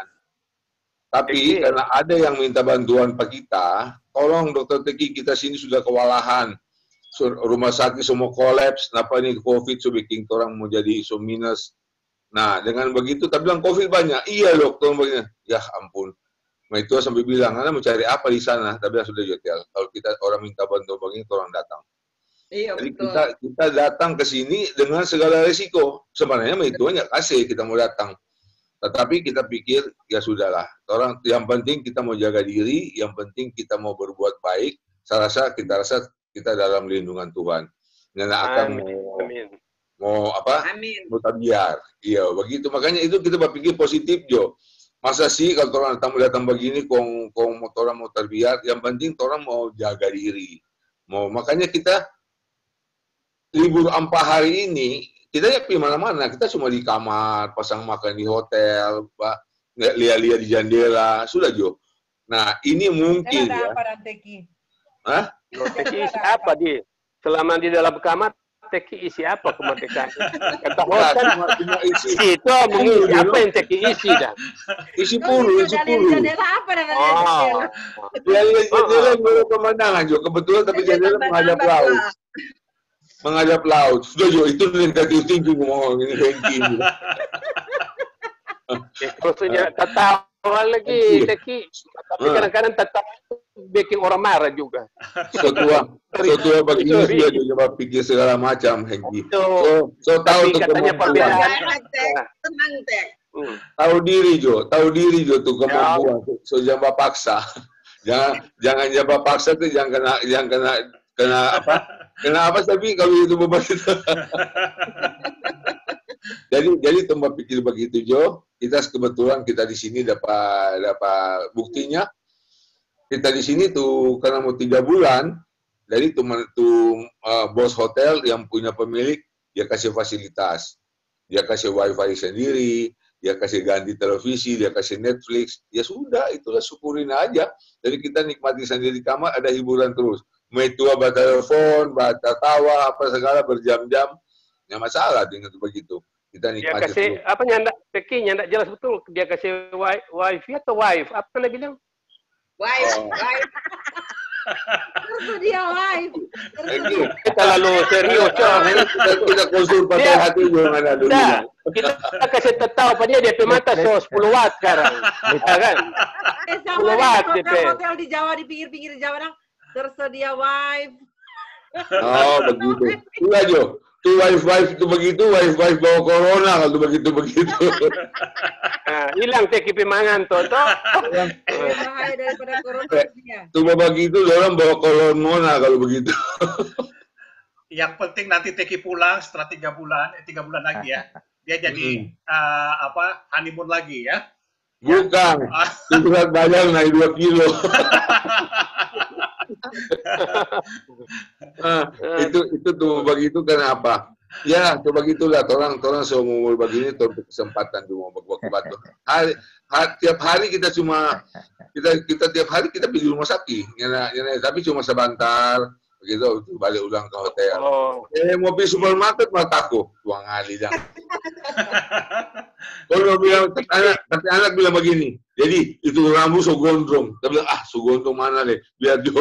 Tapi karena ada yang minta bantuan pak kita, tolong dokter Teki kita sini sudah kewalahan. So, rumah sakit semua kolaps, kenapa ini COVID so bikin orang mau jadi so minus. Nah, dengan begitu, tapi bilang COVID banyak. Iya dokter, begini. Ya ampun. Nah itu sampai bilang, Anda mau cari apa di sana? Tapi sudah jotel. Kalau kita orang minta bantuan begini, orang datang. Iya, Jadi betul. kita kita datang ke sini dengan segala resiko. Sebenarnya itu hanya kasih kita mau datang. Tetapi kita pikir, ya sudahlah. Orang yang penting kita mau jaga diri, yang penting kita mau berbuat baik. Saya rasa kita rasa kita dalam lindungan Tuhan. Nggak akan Amin. mau, Amin. mau apa? Amin. Mau biar. Iya, begitu. Makanya itu kita berpikir positif, Jo. Masa sih kalau orang datang datang begini, kong kong mau orang mau terbiar. Yang penting orang mau jaga diri. Mau makanya kita libur empat hari ini kita ya pergi mana-mana. Kita cuma di kamar, pasang makan di hotel, pak, lihat-lihat di jendela, sudah Jo. Nah ini mungkin Ada ya. apa dan Teki? Hah? Teki apa dia? selama di dalam kamar, teki isi apa kemerdekaan? Kata host kan, itu mengisi apa yang teki isi dah? Isi puluh, isi puluh. Jendela apa dengan Oh. Ya, ya, jendela menurut pemandangan Jo. Kebetulan tapi jendela menghadap laut. Menghadap laut. Sudah Jo, itu negatif tinggi ngomong ini Hengki. Eh, maksudnya tertawa lagi, teki. Tapi kadang-kadang tertawa bikin orang marah juga. Setua, setua begini dia juga pikir segala macam Hengki. So, so tahu tuh kemampuan. Tenang, Tek. Hmm. Tahu diri Jo, tahu diri Jo tuh kemampuan. So jangan paksa. Jangan jangan jangan paksa tuh jangan kena jangan kena kena apa? Kena apa tapi kalau itu beban itu. Jadi jadi tempat pikir begitu Jo. Kita kebetulan kita di sini dapat dapat buktinya. Kita di sini tuh karena mau tiga bulan, jadi teman tuh uh, bos hotel yang punya pemilik dia kasih fasilitas, dia kasih wifi sendiri, dia kasih ganti televisi, dia kasih Netflix, ya sudah itulah syukurin aja. Jadi kita nikmati sendiri di kamar ada hiburan terus. Metua baca telepon, baca tawa apa segala berjam-jam, nggak masalah dengan begitu. Kita Dia nikmati. kasih terus. apa nyanda teki nyanda jelas betul dia kasih wi- wifi atau wife apa dia bilang? Wife, Oh. wife. Tersedia live. Itu. Terlalu serius coy. Kita, kita konsul patah Dia- hati gimana dulu. Dah, kita kasih tahu apa dia D P mata so sepuluh watt sekarang. Ya kan? Eh, sama Sepuluh di watt D P. hotel-hotel di Jawa, di pinggir-pinggir Jawa, dong, tersedia wifi. Oh begitu. Iya Jo. Tuh wife-wife itu begitu, wife-wife bawa corona kalau begitu begitu. Nah, hilang teki pemangan tuh toh. Lebih bahaya daripada corona dia. Tuh begitu orang bawa corona kalau begitu. Yang penting nanti Teki pulang setelah tiga bulan, eh, tiga bulan lagi ya. Dia jadi Hmm. uh, apa honeymoon lagi ya. Bukan. Itu berat badan naik dua kilo. Nah, itu itu tuh begitu kenapa? Ya, tuh begitulah orang orang seumur begini tuh kesempatan cuma buat tuh. Hari, hari, tiap hari kita cuma kita kita tiap hari kita pergi rumah sakit, ya, ya, tapi cuma sebentar begitu balik ulang ke hotel. Oh. Eh mau pergi supermarket malah takut, tuang ali dah. Kalau bilang anak, tapi anak bilang begini, jadi itu rambut so gondrong. Dia bilang ah so gondrong mana deh, lihat jo.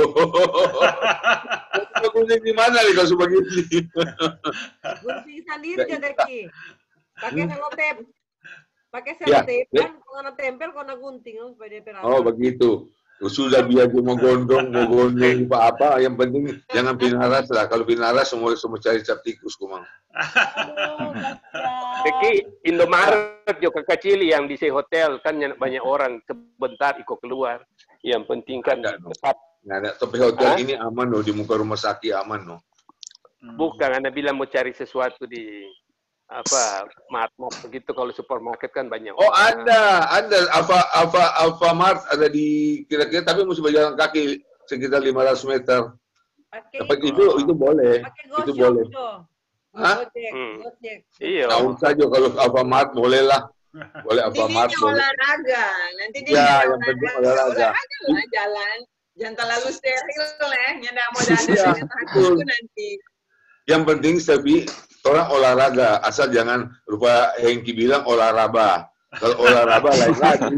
Gunting di mana nih kalau sebegini? Gunting sendiri dia Deki. Pakai selotip. Pakai Ya, selotip ya. kan kalau tempel kalau gunting oh, supaya dia perasa. Oh begitu. Sudah biar dia mau gondrong, mau gondrong apa-apa, yang penting jangan pinaras lah. Kalau pinaras semua semua cari cap tikus kumang. Aduh, kasihan. Teki Indomaret juga kecil yang di si hotel kan banyak orang sebentar ikut keluar. Yang penting kan Ada, no. tetap Nah, nah, tapi hotel Hah? ini aman loh, di muka rumah sakit aman loh. bukan Anda bilang mau cari sesuatu di apa mart-mart begitu kalau supermarket kan banyak Oh orang. ada, ada Alfa Alfa Alfamart ada di kira-kira tapi mesti berjalan kaki sekitar lima ratus meter. Pakai Tapi itu itu boleh, pakai itu gojek boleh. tuh. Hah? Gojek, Hmm. gojek. Iya. Nah, saja kalau Alfamart boleh lah, boleh Alfamart Intinya boleh. olahraga. Nanti dia Ya, nyada yang penting olahraga. olahraga. Olahraga lah jalan. Jangan terlalu steril ya. Nyada modal Iya, betul. itu nanti. Yang penting tapi orang olahraga, asal jangan lupa Hengki bilang olahraga. Kalau olahraga lain lagi.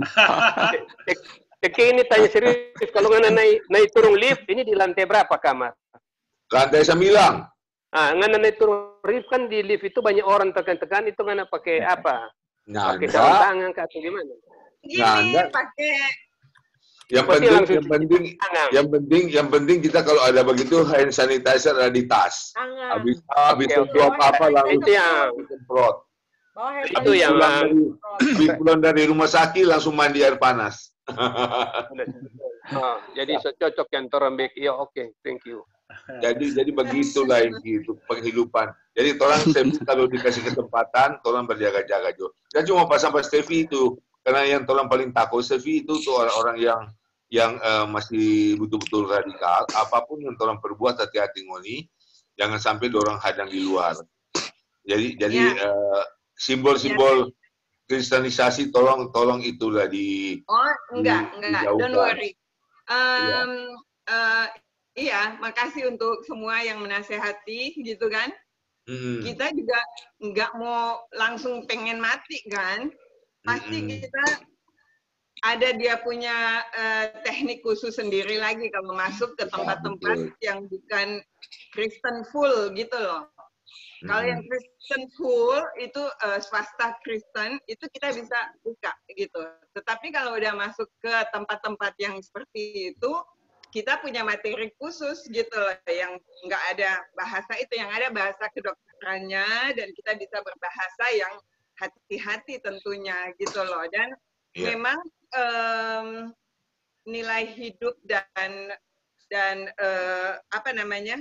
Teki ini tanya serius kalau nggak naik naik turun lift ini di lantai berapa kamar? Lantai sembilan. Ah, nggak naik turun lift kan di lift itu banyak orang tekan-tekan itu nggak pakai apa? Pakai sarung Nggak, tangan kah atau gimana? Gini, Nggak, pakai yang Berarti penting, langsung yang penting, tangan. yang penting, yang penting kita kalau ada begitu hand sanitizer ada di tas. Tangan. Habis, Oke, habis oke. semprot apa langsung Itu yang semprot. Bawa hand Itu yang Pulang um, dari, habis pulang dari rumah sakit langsung mandi air panas. oh, jadi so, cocok yang torambek. Ya oke, thank you. Jadi jadi begitulah yang gitu penghidupan. Jadi orang Stevie kalau dikasih kesempatan, orang berjaga-jaga jo. Dan cuma pas sampai Stevie itu, karena yang orang paling takut Stevie itu tuh orang-orang yang yang uh, masih betul-betul radikal. Apapun yang orang perbuat hati-hati ngoni, jangan sampai orang hadang di luar. Jadi jadi Ya. uh, simbol-simbol kristenisasi tolong tolong itulah di Oh, enggak, Di- enggak. dijauhkan. Don't worry. Um, uh, iya, makasih untuk semua yang menasehati, gitu kan. Mm-mm. Kita juga nggak mau langsung pengen mati kan. Pasti Mm-mm. kita ada dia punya uh, teknik khusus sendiri lagi kalau masuk ke tempat-tempat yang bukan Kristen full gitu loh. Mm-hmm. Kalau yang Kristen full itu uh, swasta Kristen itu kita bisa buka gitu. Tetapi kalau udah masuk ke tempat-tempat yang seperti itu, kita punya materi khusus gitu loh, yang nggak ada bahasa itu, yang ada bahasa kedokterannya, dan kita bisa berbahasa yang hati-hati tentunya gitu loh. Dan yeah. memang Um, nilai hidup dan dan uh, apa namanya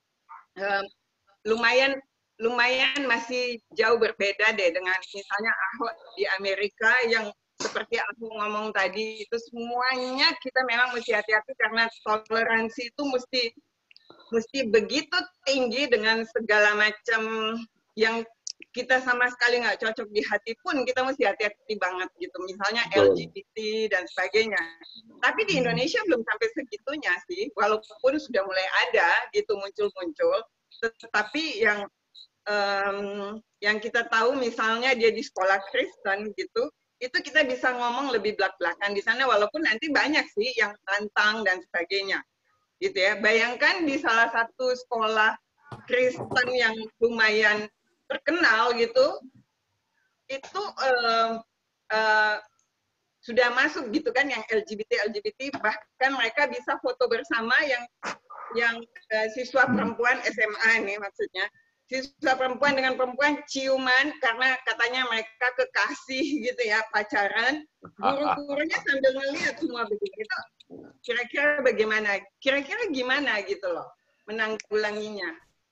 um, lumayan lumayan masih jauh berbeda deh dengan misalnya Ahok di Amerika yang seperti aku ngomong tadi itu semuanya kita memang mesti hati-hati karena toleransi itu mesti mesti begitu tinggi dengan segala macam yang kita sama sekali nggak cocok di hati pun kita mesti hati-hati banget gitu. Misalnya L G B T dan sebagainya. Tapi di Indonesia belum sampai segitunya sih, walaupun sudah mulai ada gitu muncul-muncul. Tetapi yang um, yang kita tahu misalnya dia di sekolah Kristen gitu, itu kita bisa ngomong lebih belak-belakan di sana, walaupun nanti banyak sih yang tantang dan sebagainya. Gitu ya. Bayangkan di salah satu sekolah Kristen yang lumayan terkenal gitu, itu uh, uh, sudah masuk gitu kan yang L G B T L G B T, bahkan mereka bisa foto bersama yang yang uh, siswa perempuan S M A nih maksudnya, siswa perempuan dengan perempuan ciuman karena katanya mereka kekasih gitu ya, pacaran, guru-gurunya sambil ngelihat semua begitu. Kira-kira bagaimana? Kira-kira gimana gitu loh menanggulanginya?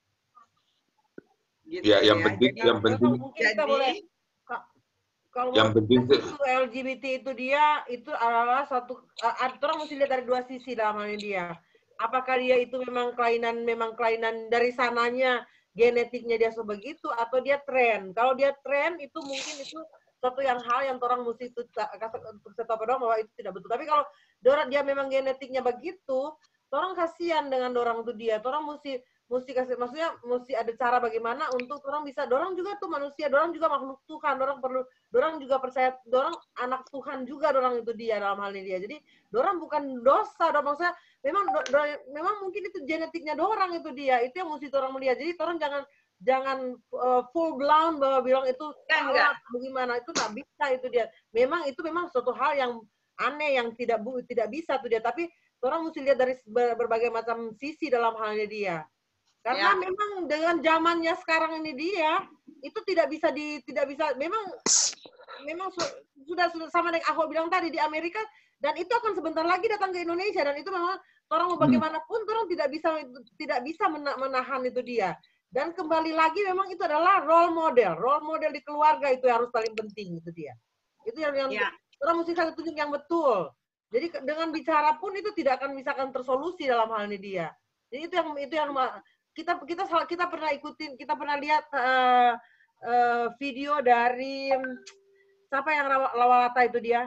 Gitu ya, yang ya. penting, Jadi, yang penting, mungkin kita boleh, kalau yang penting itu L G B T itu dia itu adalah satu, orang mesti lihat dari dua sisi dalam hal ini dia. Apakah dia itu memang kelainan, memang kelainan dari sananya, genetiknya dia sebegitu, atau dia tren. Kalau dia tren itu mungkin itu satu yang hal yang orang mesti untuk setop dong bahwa itu tidak betul. Tapi kalau dia memang genetiknya begitu, orang kasihan dengan orang itu dia. Orang mesti mesti kasih, maksudnya mesti ada cara bagaimana untuk orang bisa, orang juga tuh manusia, orang juga makhluk Tuhan, orang perlu, orang juga percaya, orang anak Tuhan juga, orang itu dia dalam hal ini dia. Jadi orang bukan dosa, dorang maksudnya memang dorang, memang mungkin itu genetiknya orang itu dia, itu yang mesti orang melihat. Jadi orang jangan jangan uh, full blown bahwa bilang itu salah, bagaimana, itu nggak bisa itu dia. Memang itu memang suatu hal yang aneh yang tidak bu, tidak bisa tuh dia. Tapi orang mesti lihat dari berbagai macam sisi dalam halnya dia. Karena ya. Memang dengan zamannya sekarang ini dia itu tidak bisa di tidak bisa memang memang su, sudah sudah sama dengan aku bilang tadi di Amerika, dan itu akan sebentar lagi datang ke Indonesia, dan itu memang orang mau bagaimanapun orang tidak bisa tidak bisa menahan itu dia. Dan kembali lagi memang itu adalah role model, role model di keluarga itu yang harus paling penting itu dia. Itu yang yang ya. Orang mesti satu tunjuk yang betul. Jadi dengan bicara pun itu tidak akan misalkan tersolusi dalam hal ini dia. Jadi itu yang itu yang kita kita kita pernah ikutin, kita pernah lihat uh, uh, video dari siapa yang Lawalata itu dia?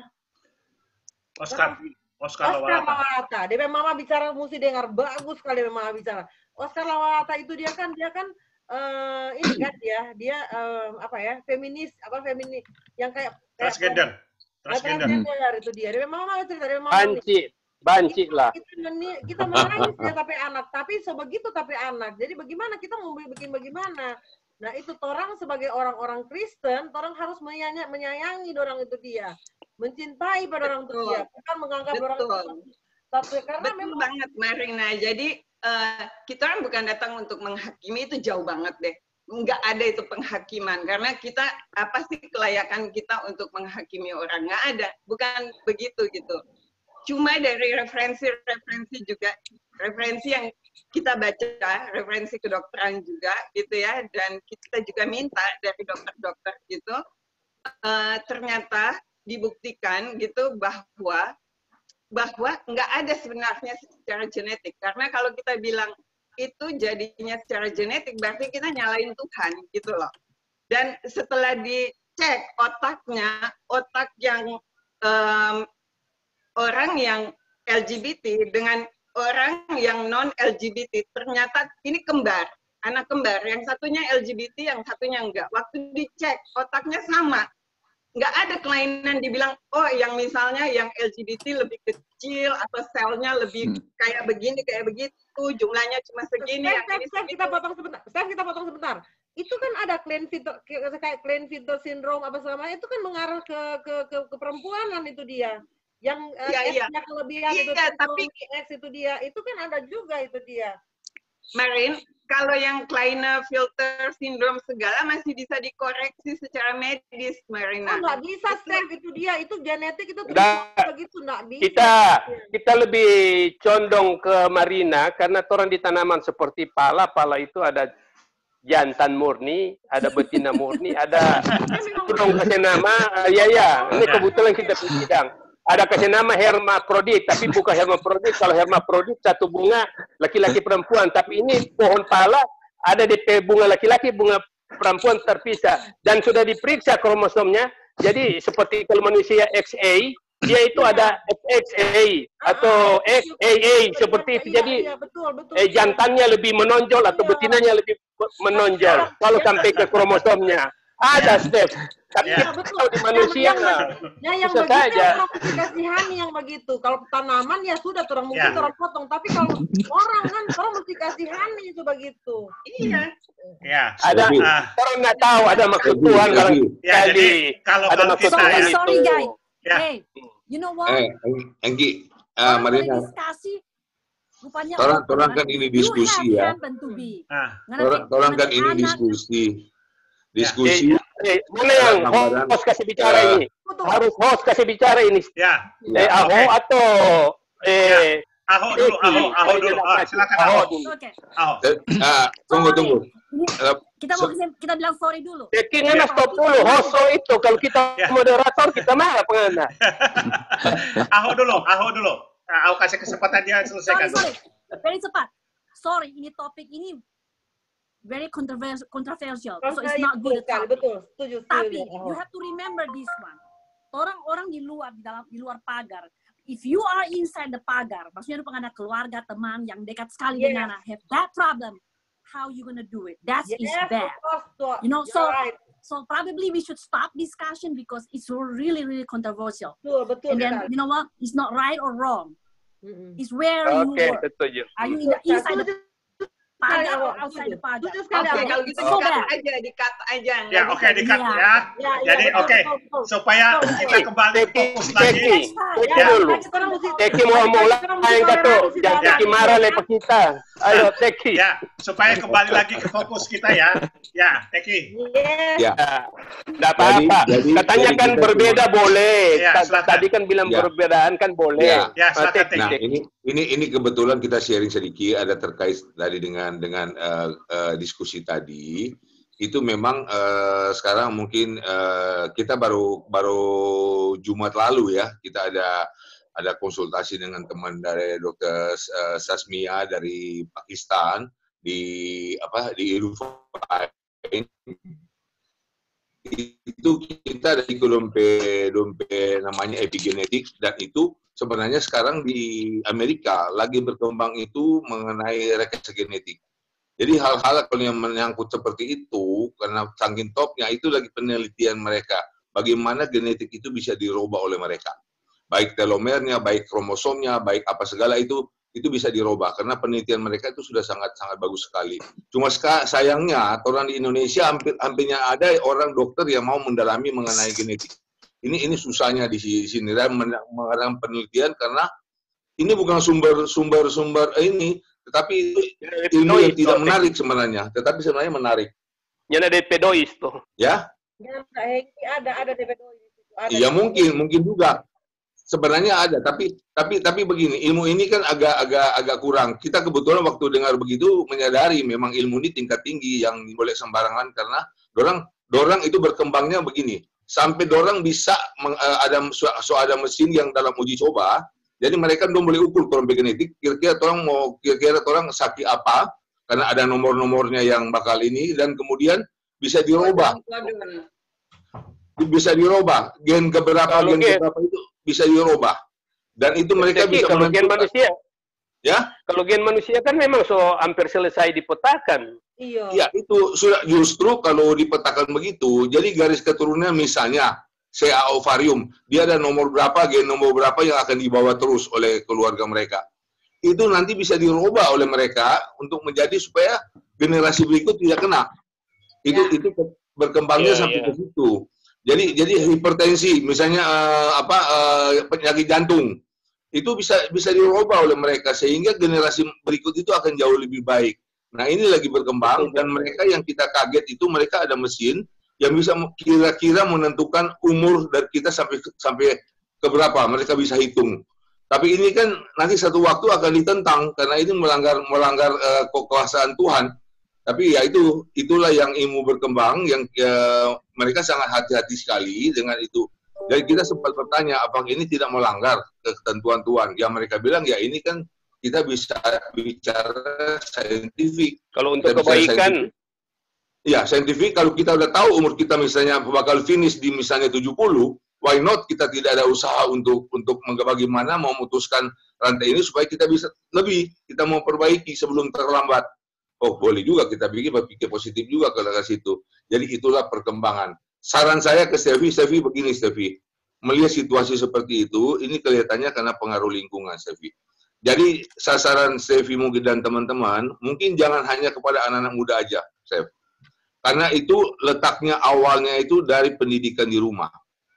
Oscar. Oscar, Oscar Lawalata. Dia memang mama bicara mesti dengar, bagus sekali memang bicara. Oscar Lawalata itu dia kan dia kan uh, ini kan dia dia uh, apa ya, feminis, apa feminis yang kayak transgender. Transgender. Transgender itu dia. Dia memang mama cerita dia memang Banci. Banci lah. Kita, kita menangis ya tapi anak, tapi sebegitu tapi anak. Jadi bagaimana kita mau bikin bagaimana? Nah itu orang sebagai orang-orang Kristen, orang harus menyayangi, menyayangi orang itu dia, mencintai pada orang itu dia, bukan menganggap orang itu satu. Karena betul memang banget Marina. Jadi uh, kita kan bukan datang untuk menghakimi, itu jauh banget deh. Nggak ada itu penghakiman, karena kita apa sih kelayakan kita untuk menghakimi orang? Nggak ada, bukan begitu gitu. Cuma dari referensi-referensi juga, referensi yang kita baca, referensi kedokteran juga gitu ya, dan kita juga minta dari dokter-dokter gitu, uh, ternyata dibuktikan gitu bahwa bahwa nggak ada sebenarnya secara genetik. Karena kalau kita bilang itu jadinya secara genetik, berarti kita nyalain Tuhan gitu loh. Dan setelah dicek otaknya, otak yang um, orang yang L G B T dengan orang yang non L G B T. Ternyata ini kembar, anak kembar. Yang satunya L G B T, yang satunya enggak. Waktu dicek, otaknya sama. Nggak ada kelainan dibilang, oh yang misalnya yang L G B T lebih kecil atau selnya lebih kayak begini, kayak begitu, jumlahnya cuma segini. Steph, Steph, Steph, kita potong sebentar. Steph, kita potong sebentar. Itu kan ada Klinefelter, kayak Klinefelter syndrome apa segala macam, itu kan mengarah ke ke ke, ke perempuanan itu dia. Yang ya, uh, iya. S-nya kelebihan iya, itu, tapi X itu dia. Itu kan ada juga itu dia. Marin, kalau yang Klinefelter syndrome segala masih bisa dikoreksi secara medis, Marina. Oh, nggak bisa, Steph, itu dia, itu genetik itu Nggak, begitu, nggak bisa. Kita kita lebih condong ke Marina karena orang di tanaman seperti pala, pala itu ada jantan murni, ada betina murni, ada tudung kasih nama, ya ya, ini kebetulan kita bidang. Ada kasih nama hermafrodit, tapi bukan hermafrodit. Kalau hermafrodit satu bunga laki-laki perempuan, tapi ini pohon pala ada di bunga laki-laki, bunga perempuan terpisah dan sudah diperiksa kromosomnya. Jadi seperti kalau manusia X A, dia itu ada X X A atau X A A seperti itu. Jadi eh, jantannya lebih menonjol atau betinanya lebih menonjol. Kalau sampai ke kromosomnya ada step. Tapi ya, kalau di manusia ya, yang bisa begitu saja. Orang kasihani yang begitu. Kalau tanaman ya sudah orang mungkin Ya. orang potong. Tapi kalau orang kan orang mesti kasihani itu begitu. Iya. Ya. Ada Tapi- Ah, orang nggak tahu ada maksud Tapi- Tuhan tapi- barangkali. ya, jadi kalau ada kalau maksud kita Tuhan ya, Sorry, itu. sorry guys. Ya. Hey, you know what? Eh, Engki, uh, Orang boleh Marina, diskusi. Rupanya Orang- open, orang kan? kan ini diskusi you ya. have happen to be. ah, orang, orang kan ini anak- diskusi, diskusi. Eh, mana yang Gambaran, host kasih bicara eh, ini? Harus host kasih bicara ini. ya. Eh, Aho Oke. atau eh Aho dulu, Aho, Aho dulu. Ah, silakan Aho. Aho dulu. Oke. Aho. Eh, ah, tunggu, Sorry. tunggu. Ini Eh, kita mau so- kasih- kita bilang sorry dulu. Jadi ngana stop dulu, host so itu kalau kita Ya. moderator kita marah pengana. Aho dulu, Aho dulu. Nah, Aho kasih kesempatan dia Sorry, selesaikan dulu. sorry. Very cepat. Sorry, ini topik ini very controversial, controversial. So it's not good at all. Betul, setuju, setuju. Tapi dengan you Ahok. have to remember this one. Orang-orang di luar di dalam di luar pagar. If you are inside the pagar, maksudnya ada keluarga, teman yang dekat sekali Yes. dengan have that problem, how you gonna do it? That is Yes, bad. of course, Tua. You know, You're so right. so probably we should stop discussion because it's really really controversial. Betul, betul. And then sekali. you know what? It's not right or wrong. Mm-mm. It's where you Oke, work. setuju. Are you in the, inside the Sekali, pagar or Ahok. outside the pagar? Setuju sekali, Oke, Ahok. kalau gitu So di-cut bad. aja, di-cut aja. Ya, oke, dikat Iya. ya. Ya, iya, Jadi betul, oke, betul, betul. supaya Betul, kita betul. kembali Teki, fokus lagi. Teki, Teki Ya. dulu. Kita mesti- Teki mau mulai yang kata, jangan Teki marah lepas kita. Ayo Teki. Ya, supaya kembali lagi ke fokus kita ya. Ya, Teki. Yes. Ya, Tidak apa-apa. Jadi- Katanya jadi kan kita berbeda boleh. Ya, Ta- silakan. Tadi kan bilang Ya. perbedaan kan boleh. Ya. Ya, Ah, silakan, Teki, nah Teki. ini ini ini kebetulan kita sharing sedikit ada terkait tadi dengan dengan eh, eh, diskusi tadi. Itu memang eh, sekarang mungkin eh, kita baru baru Jumat lalu ya kita ada ada konsultasi dengan teman dari dokter eh, Sasmia dari Pakistan di apa di Irfan. Itu kita ada di dompe dompe namanya epigenetik dan itu sebenarnya sekarang di Amerika lagi berkembang itu mengenai rekayasa genetik. Jadi hal-hal kalau yang menyangkut seperti itu karena saking topnya itu lagi penelitian mereka bagaimana genetik itu bisa dirubah oleh mereka. Baik telomernya, baik kromosomnya, baik apa segala itu itu bisa dirubah karena penelitian mereka itu sudah sangat-sangat bagus sekali. Cuma sayangnya orang di Indonesia hampir hampirnya ada orang dokter yang mau mendalami mengenai genetik. Ini ini susahnya di sini dan mengarang penelitian karena ini bukan sumber sumber sumber ini, tetapi ilmu yang tidak menarik sebenarnya, tetapi sebenarnya menarik. Yang ada pedois tuh. Ya? Ya, Kak Hengki ada ada D P D O di situ. Ada. Iya mungkin mungkin juga. Sebenarnya ada, tapi tapi tapi begini, ilmu ini kan agak agak agak kurang. Kita kebetulan waktu dengar begitu menyadari memang ilmu ini tingkat tinggi yang boleh sembarangan karena dorang dorang itu berkembangnya begini. Sampai dorang bisa meng, ada so ada mesin yang dalam uji coba. Jadi mereka belum boleh ukur orang genetik. Kira-kira orang mau kira-kira orang sakit apa karena ada nomor-nomornya yang bakal ini dan kemudian bisa dirubah. Bisa dirubah gen keberapa Kalau gen gen- keberapa itu bisa dirubah dan itu mereka Teki, bisa kalau gen menentukan. manusia, Ya, kalau gen manusia kan memang so hampir selesai dipetakan. Iya. Ya, itu sudah justru kalau dipetakan begitu, jadi garis keturunan misalnya C A ovarium, dia ada nomor berapa, gen nomor berapa yang akan dibawa terus oleh keluarga mereka. Itu nanti bisa dirubah oleh mereka untuk menjadi supaya generasi berikut tidak kena. Itu Ya. itu berkembangnya Ya, sampai ya. ke situ. Jadi jadi hipertensi, misalnya uh, apa uh, penyakit jantung, itu bisa bisa dirubah oleh mereka sehingga generasi berikut itu akan jauh lebih baik. Nah, ini lagi berkembang dan mereka yang kita kaget itu mereka ada mesin yang bisa kira-kira menentukan umur dari kita sampai sampai ke berapa, mereka bisa hitung. Tapi ini kan nanti satu waktu akan ditentang karena ini melanggar melanggar uh, kekuasaan Tuhan. Tapi ya itu itulah yang ilmu berkembang yang ya, mereka sangat hati-hati sekali dengan itu. Jadi kita sempat bertanya apakah ini tidak melanggar ketentuan Tuhan. Yang mereka bilang ya ini kan kita bisa bicara saintifik. Kalau untuk Kita kebaikan, ya saintifik kalau kita udah tahu umur kita misalnya bakal finish di misalnya tujuh puluh, why not kita tidak ada usaha untuk untuk bagaimana memutuskan rantai ini supaya kita bisa lebih, kita mau perbaiki sebelum terlambat. Oh, boleh juga kita pikir berpikir positif juga ke arah situ. Jadi itulah perkembangan. Saran saya ke Steffi, Steffi begini Steffi, melihat situasi seperti itu, ini kelihatannya karena pengaruh lingkungan Steffi. Jadi sasaran Steffi mungkin dan teman-teman, mungkin jangan hanya kepada anak-anak muda aja, Steffi. Karena itu letaknya awalnya itu dari pendidikan di rumah.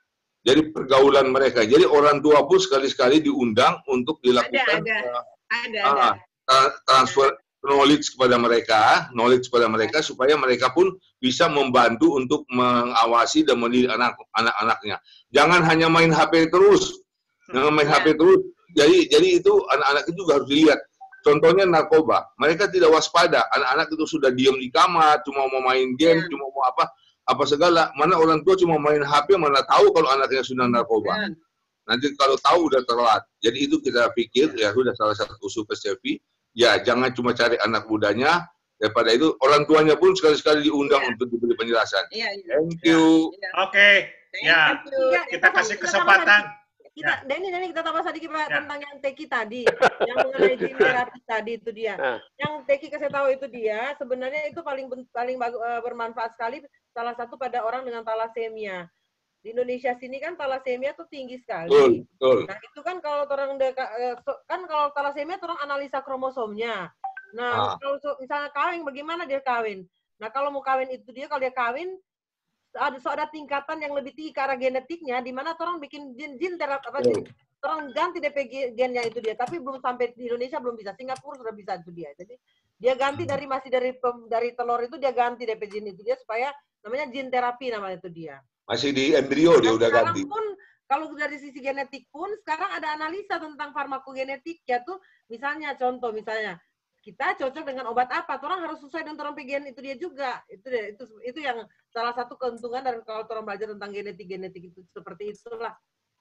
Jadi pergaulan mereka. Jadi orang tua pun sekali-sekali diundang untuk dilakukan Ada, ada. uh, Ada, uh, ada. uh, transfer knowledge kepada mereka, knowledge kepada mereka supaya mereka pun bisa membantu untuk mengawasi dan mendidik anak anak-anaknya. Jangan hanya main H P terus, jangan main Ya. H P terus. Jadi jadi itu anak-anak itu juga harus dilihat. Contohnya narkoba, mereka tidak waspada. Anak-anak itu sudah diam di kamar, cuma mau main game, Ya. cuma mau apa apa segala. Mana orang tua cuma main H P, mana tahu kalau anaknya sudah narkoba. Ya. Nanti kalau tahu udah terlambat. Jadi itu kita pikir ya sudah salah satu usul ke Steffi. Ya, jangan cuma cari anak mudanya, daripada itu orang tuanya pun sekali-sekali diundang Ya. untuk diberi penjelasan. Iya, iya. Thank you. Iya. Oke, Thank ya you. Iya, kita kasih kita tambah kesempatan. sedikit. Kita, Denny, Denny, kita tambah sedikit Pak, Ya. tentang yang Teki tadi, yang mengenai gene terapi tadi itu dia. Ah. Yang Teki kasih tahu itu dia, sebenarnya itu paling paling bagu- eh, bermanfaat sekali. Salah satu pada orang dengan talasemia. Di Indonesia sini kan talasemia tuh tinggi sekali. Betul, betul. Nah itu kan kalau orang deka- eh, so- kan kalau talasemia orang analisa kromosomnya. Nah Ah. kalau so- misalnya kawin, bagaimana dia kawin? Nah kalau mau kawin itu dia kalau dia kawin ada so ada tingkatan yang lebih tinggi ke arah genetiknya, di mana orang bikin jin jin terapi apa jin, orang ganti D P G gennya itu dia, tapi belum sampai di Indonesia belum bisa. Singapura sudah bisa itu dia. Jadi dia ganti dari masih dari pem- dari telur itu dia ganti D P G itu dia supaya namanya jin terapi namanya itu dia. Masih di embrio dia Dan udah sekarang ganti. pun kalau dari sisi genetik pun sekarang ada analisa tentang farmakogenetik ya tuh, misalnya contoh misalnya kita cocok dengan obat apa, orang harus sesuai dengan orang gen itu dia juga. Itu dia, itu itu yang salah satu keuntungan dari kalau orang belajar tentang genetik-genetik itu seperti itulah.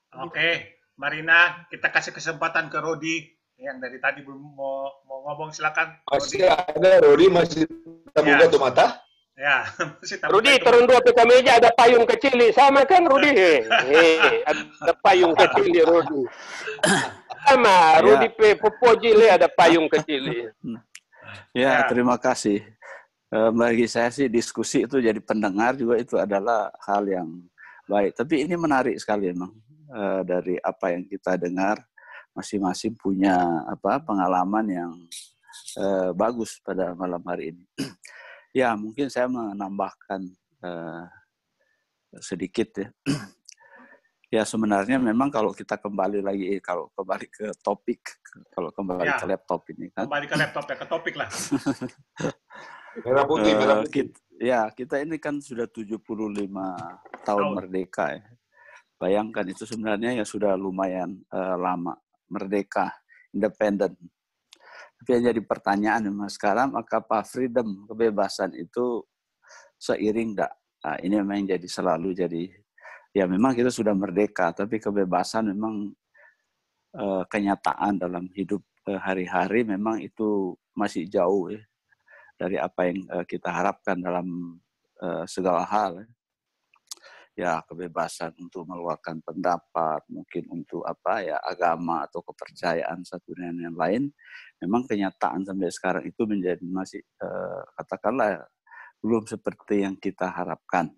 Oke, Marina, kita kasih kesempatan ke Rodi yang dari tadi belum mau, mau ngomong, silakan. Masih ada Rodi, masih terbuka Ya. tuh mata. Ya, masih tamu Rudi, itu. turun dua ke meja, ada payung kecil, sama kan Rudi? Eh, ada payung kecil di Rudi. Sama, Rudi pe Popoji le ada payung kecil. Ya, Ya. terima kasih. Eh, Bagi saya sih diskusi itu jadi pendengar juga itu adalah hal yang baik. Tapi ini menarik sekali memang eh, dari apa yang kita dengar, masing-masing punya apa pengalaman yang eh, bagus pada malam hari ini. Ya, mungkin saya menambahkan eh, sedikit ya. Ya sebenarnya memang kalau kita kembali lagi, kalau kembali ke topik, kalau kembali Ya. ke laptop ini kan. Kembali ke laptop ya, ke topik lah. Merah putih, merah Eh, putih. kita, ya, kita ini kan sudah tujuh puluh lima tahun Tahun. merdeka ya. Bayangkan itu sebenarnya ya sudah lumayan eh, lama merdeka, independen. Tapi yang jadi pertanyaan memang sekarang, apakah freedom, kebebasan itu seiring enggak? Nah, ini memang jadi selalu jadi, ya memang kita sudah merdeka, tapi kebebasan memang eh, kenyataan dalam hidup eh, hari-hari memang itu masih jauh ya dari apa yang uh, kita harapkan dalam uh, segala hal. ya kebebasan untuk mengeluarkan pendapat, mungkin untuk apa ya agama atau kepercayaan satu dan yang lain, memang kenyataan sampai sekarang itu menjadi masih eh, katakanlah belum seperti yang kita harapkan.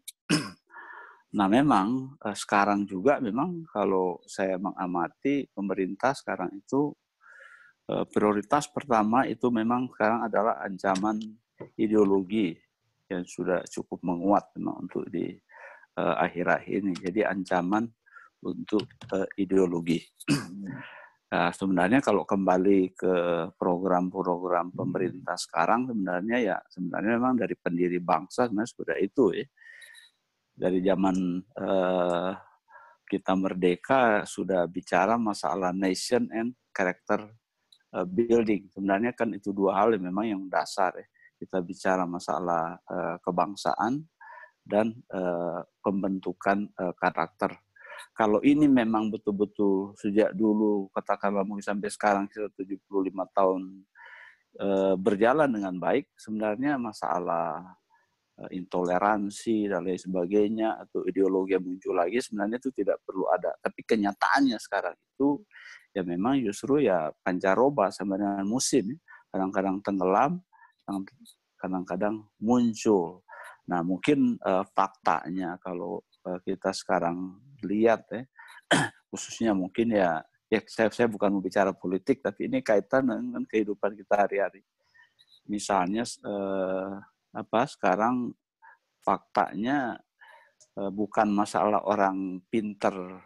Nah memang eh, sekarang juga memang kalau saya mengamati pemerintah sekarang itu eh, prioritas pertama itu memang sekarang adalah ancaman ideologi yang sudah cukup menguat memang untuk di Uh, akhir-akhir ini, jadi ancaman untuk uh, ideologi. Nah, sebenarnya kalau kembali ke program-program pemerintah sekarang, sebenarnya ya sebenarnya memang dari pendiri bangsa sebenarnya sudah itu ya. Dari zaman uh, kita merdeka sudah bicara masalah nation and character uh, building. Sebenarnya kan itu dua hal yang memang yang dasar ya. Kita bicara masalah uh, kebangsaan dan uh, pembentukan uh, karakter. Kalau ini memang betul-betul sejak dulu, katakanlah mungkin sampai sekarang tujuh puluh lima tahun uh, berjalan dengan baik, sebenarnya masalah uh, intoleransi dan lain sebagainya, atau ideologi yang muncul lagi, sebenarnya itu tidak perlu ada. Tapi kenyataannya sekarang itu, ya memang justru ya pancaroba sama dengan musim. Kadang-kadang tenggelam, kadang-kadang muncul. Nah, mungkin uh, faktanya kalau uh, kita sekarang lihat ya, khususnya mungkin ya, ya saya, saya bukan bicara politik, tapi ini kaitan dengan kehidupan kita hari-hari. Misalnya uh, apa sekarang faktanya uh, bukan masalah orang pinter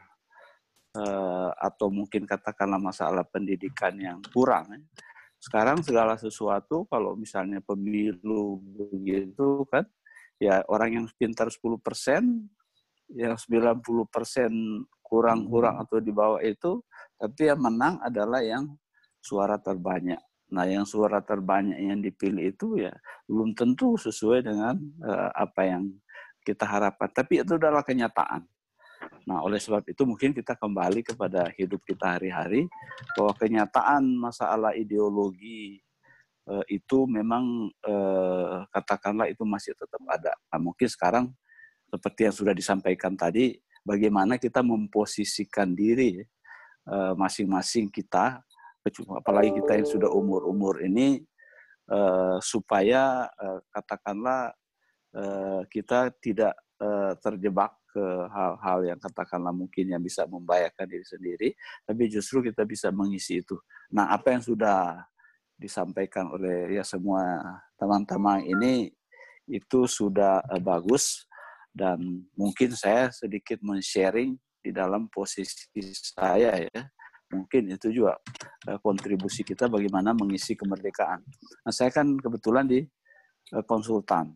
uh, atau mungkin katakanlah masalah pendidikan yang kurang. Ya. Sekarang segala sesuatu kalau misalnya pemilu begitu kan, ya orang yang pintar sepuluh persen, yang sembilan puluh persen kurang-kurang atau di bawah itu, tapi yang menang adalah yang suara terbanyak. Nah, yang suara terbanyak yang dipilih itu ya belum tentu sesuai dengan uh, apa yang kita harapkan. Tapi itu adalah kenyataan. Nah, oleh sebab itu mungkin kita kembali kepada hidup kita hari-hari, bahwa kenyataan masalah ideologi itu memang eh, katakanlah itu masih tetap ada. Nah, mungkin sekarang seperti yang sudah disampaikan tadi, bagaimana kita memposisikan diri eh, masing-masing kita, apalagi kita yang sudah umur-umur ini, eh, supaya eh, katakanlah eh, kita tidak eh, terjebak ke hal-hal yang katakanlah mungkin yang bisa membahayakan diri sendiri, tapi justru kita bisa mengisi itu. Nah, apa yang sudah disampaikan oleh ya semua teman-teman ini itu sudah uh, bagus, dan mungkin saya sedikit men-sharing di dalam posisi saya ya, mungkin itu juga uh, kontribusi kita bagaimana mengisi kemerdekaan. Nah, saya kan kebetulan di uh, konsultan.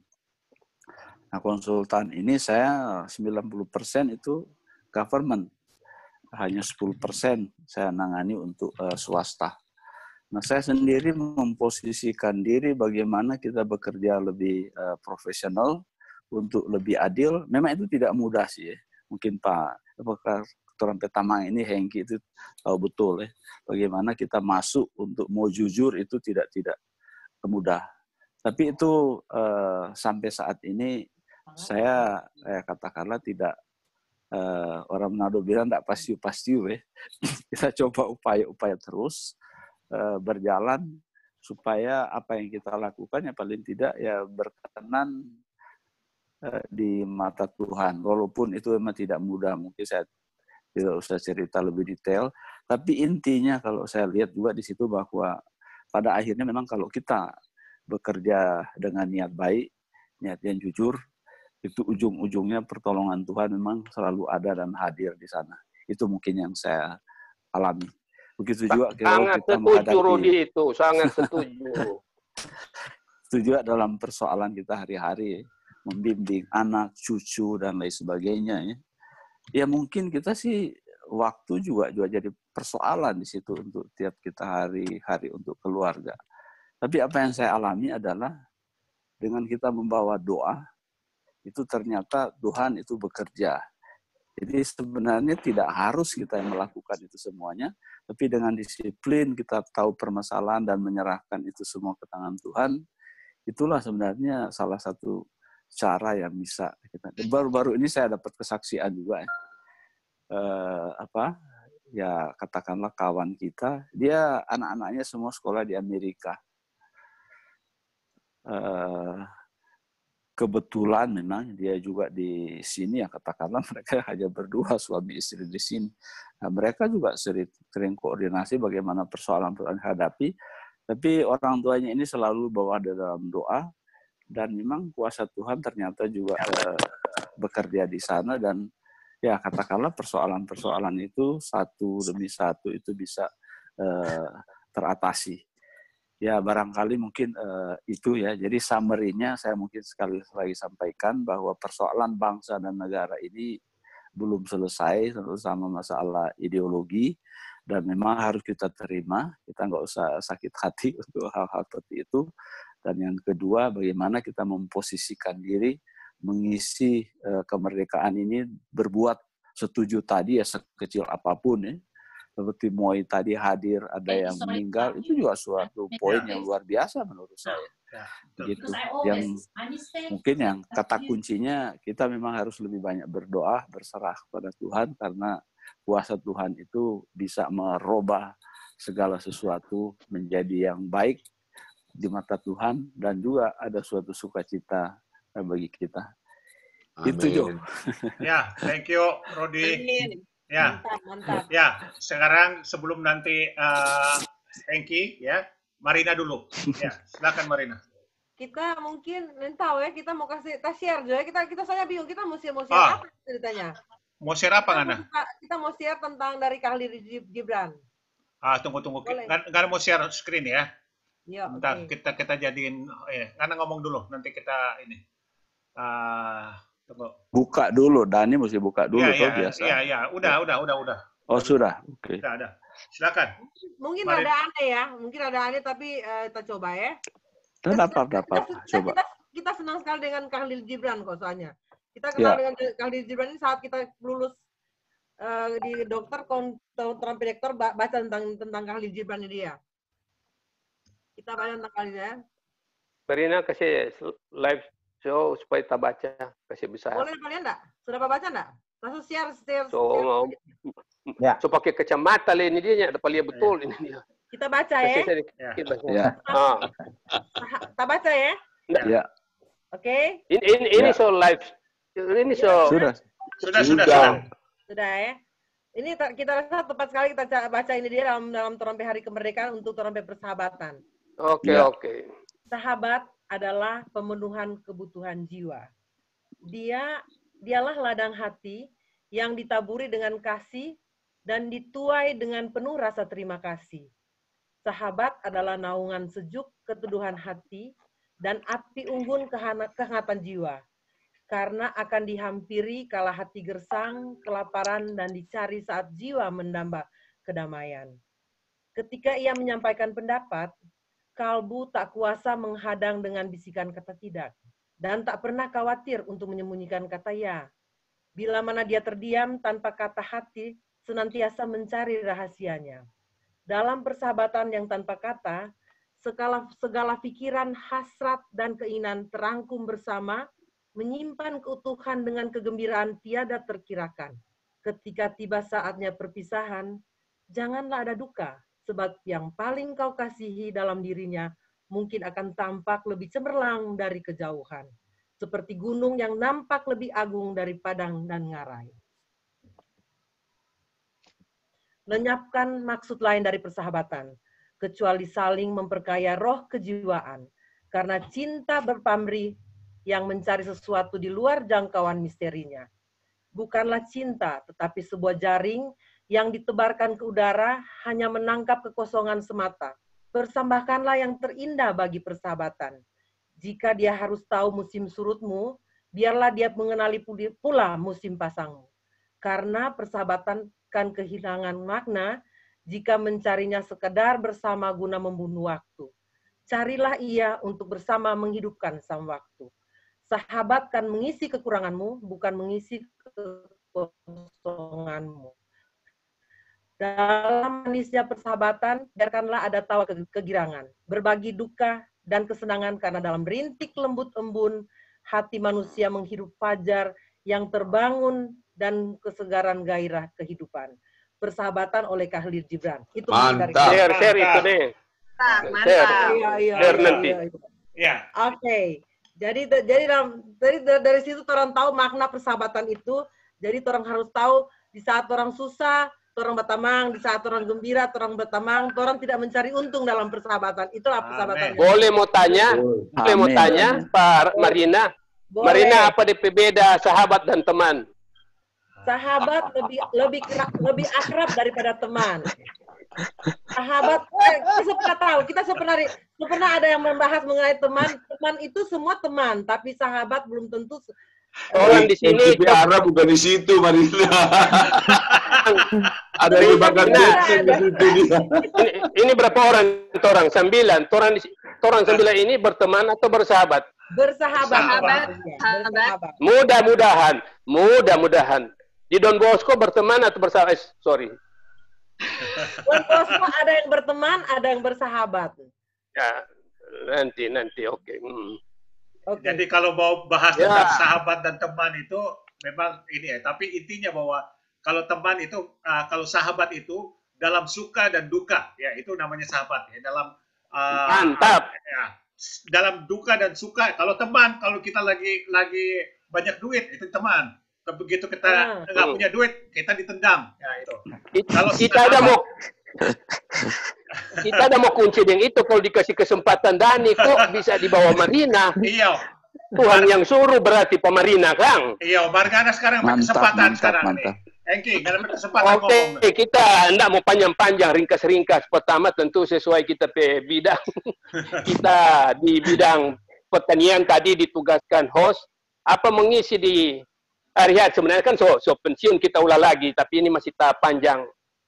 Nah, konsultan ini saya sembilan puluh persen itu government, hanya sepuluh persen saya nangani untuk uh, swasta. Nah, saya sendiri memposisikan diri bagaimana kita bekerja lebih uh, profesional untuk lebih adil. Memang itu tidak mudah sih ya. Mungkin Pak Ketua Petama ini Hengki itu tahu betul ya. Bagaimana kita masuk untuk mau jujur itu tidak tidak mudah. Tapi itu uh, sampai saat ini saya eh, katakanlah tidak uh, orang Manado bilang tidak pastiu-pastiu ya. Kita coba upaya-upaya terus berjalan supaya apa yang kita lakukan ya paling tidak ya berkenan di mata Tuhan, walaupun itu memang tidak mudah. Mungkin saya tidak usah cerita lebih detail, tapi intinya kalau saya lihat juga di situ bahwa pada akhirnya memang kalau kita bekerja dengan niat baik, niat yang jujur, itu ujung-ujungnya pertolongan Tuhan memang selalu ada dan hadir di sana. Itu mungkin yang saya alami. Begitu juga sangat kita setuju, menghadapi, Rudi, itu sangat setuju. Itu juga dalam persoalan kita hari-hari, membimbing anak, cucu dan lain sebagainya ya. Ya mungkin kita sih waktu juga juga jadi persoalan di situ untuk tiap kita hari-hari untuk keluarga. Tapi apa yang saya alami adalah dengan kita membawa doa, itu ternyata Tuhan itu bekerja. Jadi sebenarnya tidak harus kita yang melakukan itu semuanya, tapi dengan disiplin kita tahu permasalahan dan menyerahkan itu semua ke tangan Tuhan, itulah sebenarnya salah satu cara yang bisa kita. Baru-baru ini saya dapat kesaksian juga ya. Eh, apa ya katakanlah kawan kita, dia anak-anaknya semua sekolah di Amerika. Eh, kebetulan memang dia juga di sini ya katakanlah mereka hanya berdua suami istri di sini. Nah, mereka juga sering, sering koordinasi bagaimana persoalan-persoalan hadapi, tapi orang tuanya ini selalu bawa dalam doa. Dan memang kuasa Tuhan ternyata juga eh, bekerja di sana dan ya katakanlah persoalan-persoalan itu satu demi satu itu bisa eh, teratasi. Ya barangkali mungkin eh, itu ya. Jadi summary-nya saya mungkin sekali lagi sampaikan bahwa persoalan bangsa dan negara ini belum selesai sama masalah ideologi dan memang harus kita terima. Kita nggak usah sakit hati untuk hal-hal seperti itu. Dan yang kedua, bagaimana kita memposisikan diri mengisi uh, kemerdekaan ini berbuat setuju tadi ya sekecil apapun ya. Seperti Moi tadi hadir, ada yang meninggal, itu juga suatu poin yang luar biasa menurut saya. Gitu. Yang mungkin yang kata kuncinya kita memang harus lebih banyak berdoa, berserah kepada Tuhan karena kuasa Tuhan itu bisa merubah segala sesuatu menjadi yang baik di mata Tuhan dan juga ada suatu sukacita bagi kita. Amin. Itu Jo. Ya, thank you Rodi. Amin. Ya, Mantap, mantap. ya. Sekarang sebelum nanti uh, Hengki, ya, Marina dulu. Ya, silakan Marina. Kita mungkin tahu ya, kita mau kasih kita share juga. Kita kita saya bingung kita mau share mau share Ah. apa ceritanya. Mau share apa Kita, Ngana? kita, kita mau share tentang dari Khalil Gibran. Ah, tunggu tunggu. Boleh. Ngana mau share screen ya. Ya, Bentar, oke. kita kita jadiin eh Ngana ngomong dulu, nanti kita ini. Uh, tunggu. Buka dulu, Dani mesti buka dulu Iya, tuh iya, biasa. iya, iya, udah, udah, udah, udah. Oh, sudah. Oke. Sudah ada. Silakan. Mungkin Mari. ada aneh ya, mungkin ada aneh tapi uh, kita coba ya. Dan apa dapat Kita, coba. kita, kita senang sekali dengan Khalil Gibran kok soalnya. Kita kenal Ya. dengan Khalil Gibran ini saat kita lulus uh, di dokter kontra direktor baca tentang tentang Khalil Gibran ini dia. Kita baca tentang Khalil ya. Marina kasih live show supaya kita baca, kasih bisa. Boleh kalian enggak? Sudah baca enggak? Langsung share, share. So, share. mau, Ya. so pakai kacamata lah ini dia, dapat lihat betul ini dia. Kita baca Kasih ya. saya Ya. dikit baca. Ya. Ah. Kita baca ya. Ya. Oke. Ini ini, ini Ya. so live. Ini so. Sudah. Sudah, sudah, Sudah. sudah. Sudah ya. Ini ta- kita rasa tepat sekali kita ca- baca ini dia dalam dalam Terampai Hari Kemerdekaan untuk Terampai Persahabatan. Oke, Ya. oke. Sahabat adalah pemenuhan kebutuhan jiwa. Dia dialah ladang hati yang ditaburi dengan kasih dan dituai dengan penuh rasa terima kasih. Sahabat adalah naungan sejuk keteduhan hati dan api unggun kehana- kehangatan jiwa. Karena akan dihampiri kala hati gersang, kelaparan, dan dicari saat jiwa mendamba kedamaian. Ketika ia menyampaikan pendapat, kalbu tak kuasa menghadang dengan bisikan kata tidak, dan tak pernah khawatir untuk menyembunyikan kata ya. Bila mana dia terdiam tanpa kata hati, senantiasa mencari rahasianya. Dalam persahabatan yang tanpa kata, segala, segala pikiran, hasrat, dan keinginan terangkum bersama, menyimpan keutuhan dengan kegembiraan tiada terkirakan. Ketika tiba saatnya perpisahan, janganlah ada duka, sebab yang paling kau kasihi dalam dirinya mungkin akan tampak lebih cemerlang dari kejauhan, seperti gunung yang nampak lebih agung dari padang dan ngarai. Lenyapkan maksud lain dari persahabatan, kecuali saling memperkaya roh kejiwaan, karena cinta berpamrih yang mencari sesuatu di luar jangkauan misterinya. Bukanlah cinta, tetapi sebuah jaring yang ditebarkan ke udara hanya menangkap kekosongan semata. Persembahkanlah yang terindah bagi persahabatan. Jika dia harus tahu musim surutmu, biarlah dia mengenali pula musim pasangmu. Karena persahabatan kan kehilangan makna jika mencarinya sekedar bersama guna membunuh waktu. Carilah ia untuk bersama menghidupkan sang waktu. Sahabat kan mengisi kekuranganmu, bukan mengisi kekosonganmu. Dalam manisnya persahabatan, biarkanlah ada tawa kegirangan, berbagi duka dan kesenangan, karena dalam rintik lembut embun, hati manusia menghirup fajar yang terbangun dan kesegaran gairah kehidupan. Persahabatan oleh Khalil Gibran. Itu dari Mantap. Share, share itu deh. Mantap, Share. mantap. Iya, iya, Share iya, nanti. iya, iya. Ya. Oke. Jadi jadi dalam dari dari situ orang tahu makna persahabatan itu. Jadi orang harus tahu di saat orang susah, orang bertamang, di saat orang gembira, orang bertamang, orang tidak mencari untung dalam persahabatan. Itulah persahabatan. Amin. Boleh mau tanya? Boleh mau Amin. tanya, Pak Marina? Boleh. Marina, apa D P beda sahabat dan teman? Sahabat lebih lebih kera- lebih akrab daripada teman. Sahabat, eh, kita pernah tahu, kita pernah pernah ada yang membahas mengenai teman. Teman itu semua teman, tapi sahabat belum tentu. Orang di sini Tapi Arab bukan di situ, Marina. Ada Tapi yang bakal Marina dating di ada. situ dia. ini, ini berapa orang? Orang sembilan. Orang di orang sembilan ini berteman atau bersahabat? Bersahabat. Sahabat. Iya, bersahabat. Mudah-mudahan, mudah-mudahan di Don Bosco berteman atau bersahabat? Eh, sorry. Don Bosco ada yang berteman, ada yang bersahabat. Ya, nanti nanti oke. Hmm. Oke. Jadi kalau mau bahas Ya. tentang sahabat dan teman itu memang ini ya, tapi intinya bahwa kalau teman itu, uh, kalau sahabat itu dalam suka dan duka, ya itu namanya sahabat ya. Dalam uh, Mantap. ya, dalam duka dan suka. Kalau teman, kalau kita lagi lagi banyak duit itu teman. Tapi begitu kita Ah. nggak punya duit, kita ditendang. Ya itu. Kita, Kalau kita ada sahabat- mau kita ada mau kunci yang itu kalau dikasih kesempatan Dani kok bisa dibawa Marina. Iya, Tuhan yang suruh berarti pemerintah, Kang. iya. Margana sekarang dapat Mantap, kesempatan mantap, sekarang mantap. nih. Engki, nggak dapat kesempatan Oke, ngomong. kita enggak mau panjang-panjang, ringkas-ringkas. Pertama tentu sesuai kita pe bidang. Kita di bidang pertanian tadi ditugaskan host. Apa mengisi di hari hari sebenarnya kan so, so pensiun kita ulah lagi, tapi ini masih tahap panjang.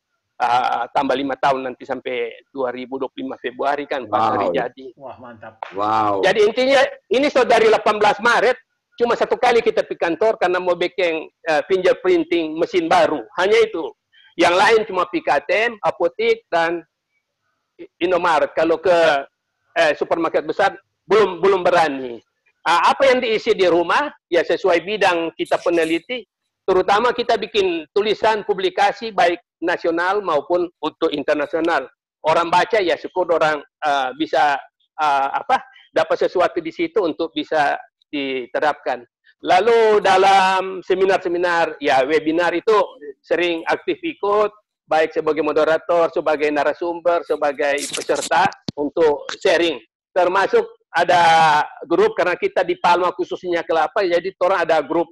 Uh, tambah lima tahun nanti sampai dua ribu dua puluh lima Februari kan pas Wow. hari jadi. Wah, mantap. Wow. Jadi intinya ini so dari delapan belas Maret cuma satu kali kita pergi kantor karena mau bikin uh, fingerprinting mesin baru. Hanya itu. Yang lain cuma pergi K T M, apotek dan Indomaret. Kalau ke eh, supermarket besar belum belum berani. Uh, apa yang diisi di rumah ya sesuai bidang kita peneliti. Terutama kita bikin tulisan publikasi baik nasional maupun untuk internasional. Orang baca ya syukur orang uh, bisa uh, apa dapat sesuatu di situ untuk bisa diterapkan. Lalu dalam seminar-seminar ya webinar itu sering aktif ikut baik sebagai moderator, sebagai narasumber, sebagai peserta untuk sharing. Termasuk ada grup karena kita di Palma khususnya kelapa jadi orang ada grup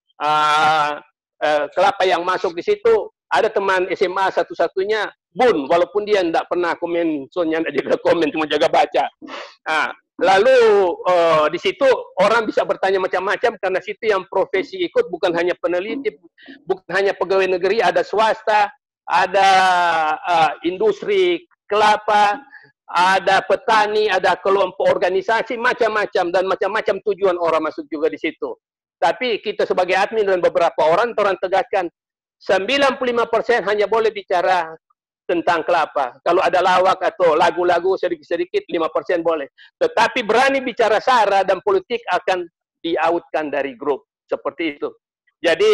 Uh, uh, kelapa yang masuk di situ ada teman S M A satu-satunya Bun walaupun dia tidak pernah komen soalnya tidak jaga komen cuma jaga baca. Nah, lalu uh, di situ orang bisa bertanya macam-macam karena situ yang profesi ikut bukan hanya peneliti, bukan hanya pegawai negeri, ada swasta, ada uh, industri kelapa, ada petani, ada kelompok organisasi macam-macam dan macam-macam tujuan orang masuk juga di situ. Tapi kita sebagai admin dan beberapa orang, orang tegaskan sembilan puluh lima persen hanya boleh bicara tentang kelapa. Kalau ada lawak atau lagu-lagu sedikit-sedikit, lima persen boleh. Tetapi berani bicara sara dan politik akan di-outkan dari grup. Seperti itu. Jadi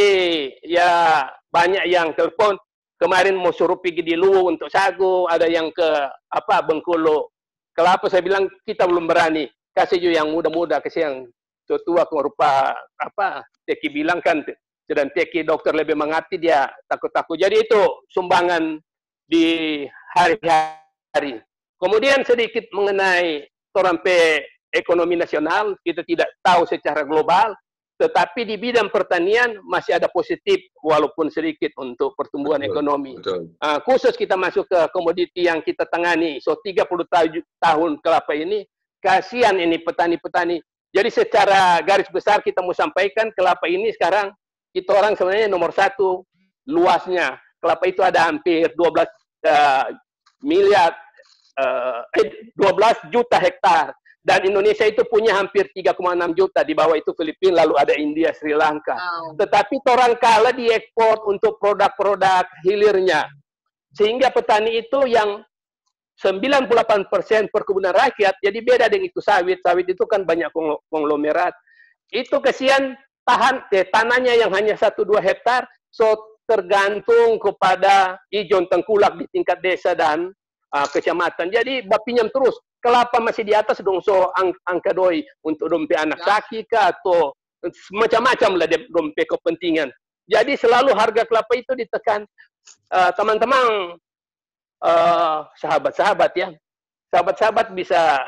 ya banyak yang telepon. Kemarin mau suruh pergi di Luwu untuk sagu. Ada yang ke apa Bengkulu. Kelapa saya bilang kita belum berani. Kasih juga yang muda-muda, kasih yang tua rupa apa Teki bilang kan sedang Teki dokter lebih mengerti dia takut-takut. Jadi itu sumbangan di hari-hari. Kemudian sedikit mengenai orang pe ekonomi nasional kita tidak tahu secara global, tetapi di bidang pertanian masih ada positif walaupun sedikit untuk pertumbuhan betul, ekonomi. Betul. Uh, khusus kita masuk ke komoditi yang kita tangani, so tiga puluh tahun kelapa ini kasihan ini petani-petani. Jadi secara garis besar kita mau sampaikan kelapa ini sekarang kita orang sebenarnya nomor satu luasnya. Kelapa itu ada hampir dua belas uh, miliar, uh, eh, dua belas juta hektar. Dan Indonesia itu punya hampir tiga koma enam juta. Di bawah itu Filipina, lalu ada India, Sri Lanka. Wow. Tetapi orang kalah diekspor untuk produk-produk hilirnya. Sehingga petani itu yang sembilan puluh delapan persen perkebunan rakyat, jadi beda dengan itu sawit. Sawit itu kan banyak konglomerat. Itu kesian tahan eh, tanahnya yang hanya satu dua hektar, so tergantung kepada ijon tengkulak di tingkat desa dan uh, kecamatan. Jadi bapinjam terus. Kelapa masih di atas dong, so ang angka doi untuk dompe anak sakit kah, atau macam-macam lah dompe kepentingan. Jadi selalu harga kelapa itu ditekan. Teman-teman, uh, sahabat-sahabat ya, sahabat-sahabat bisa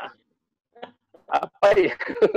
apa ya?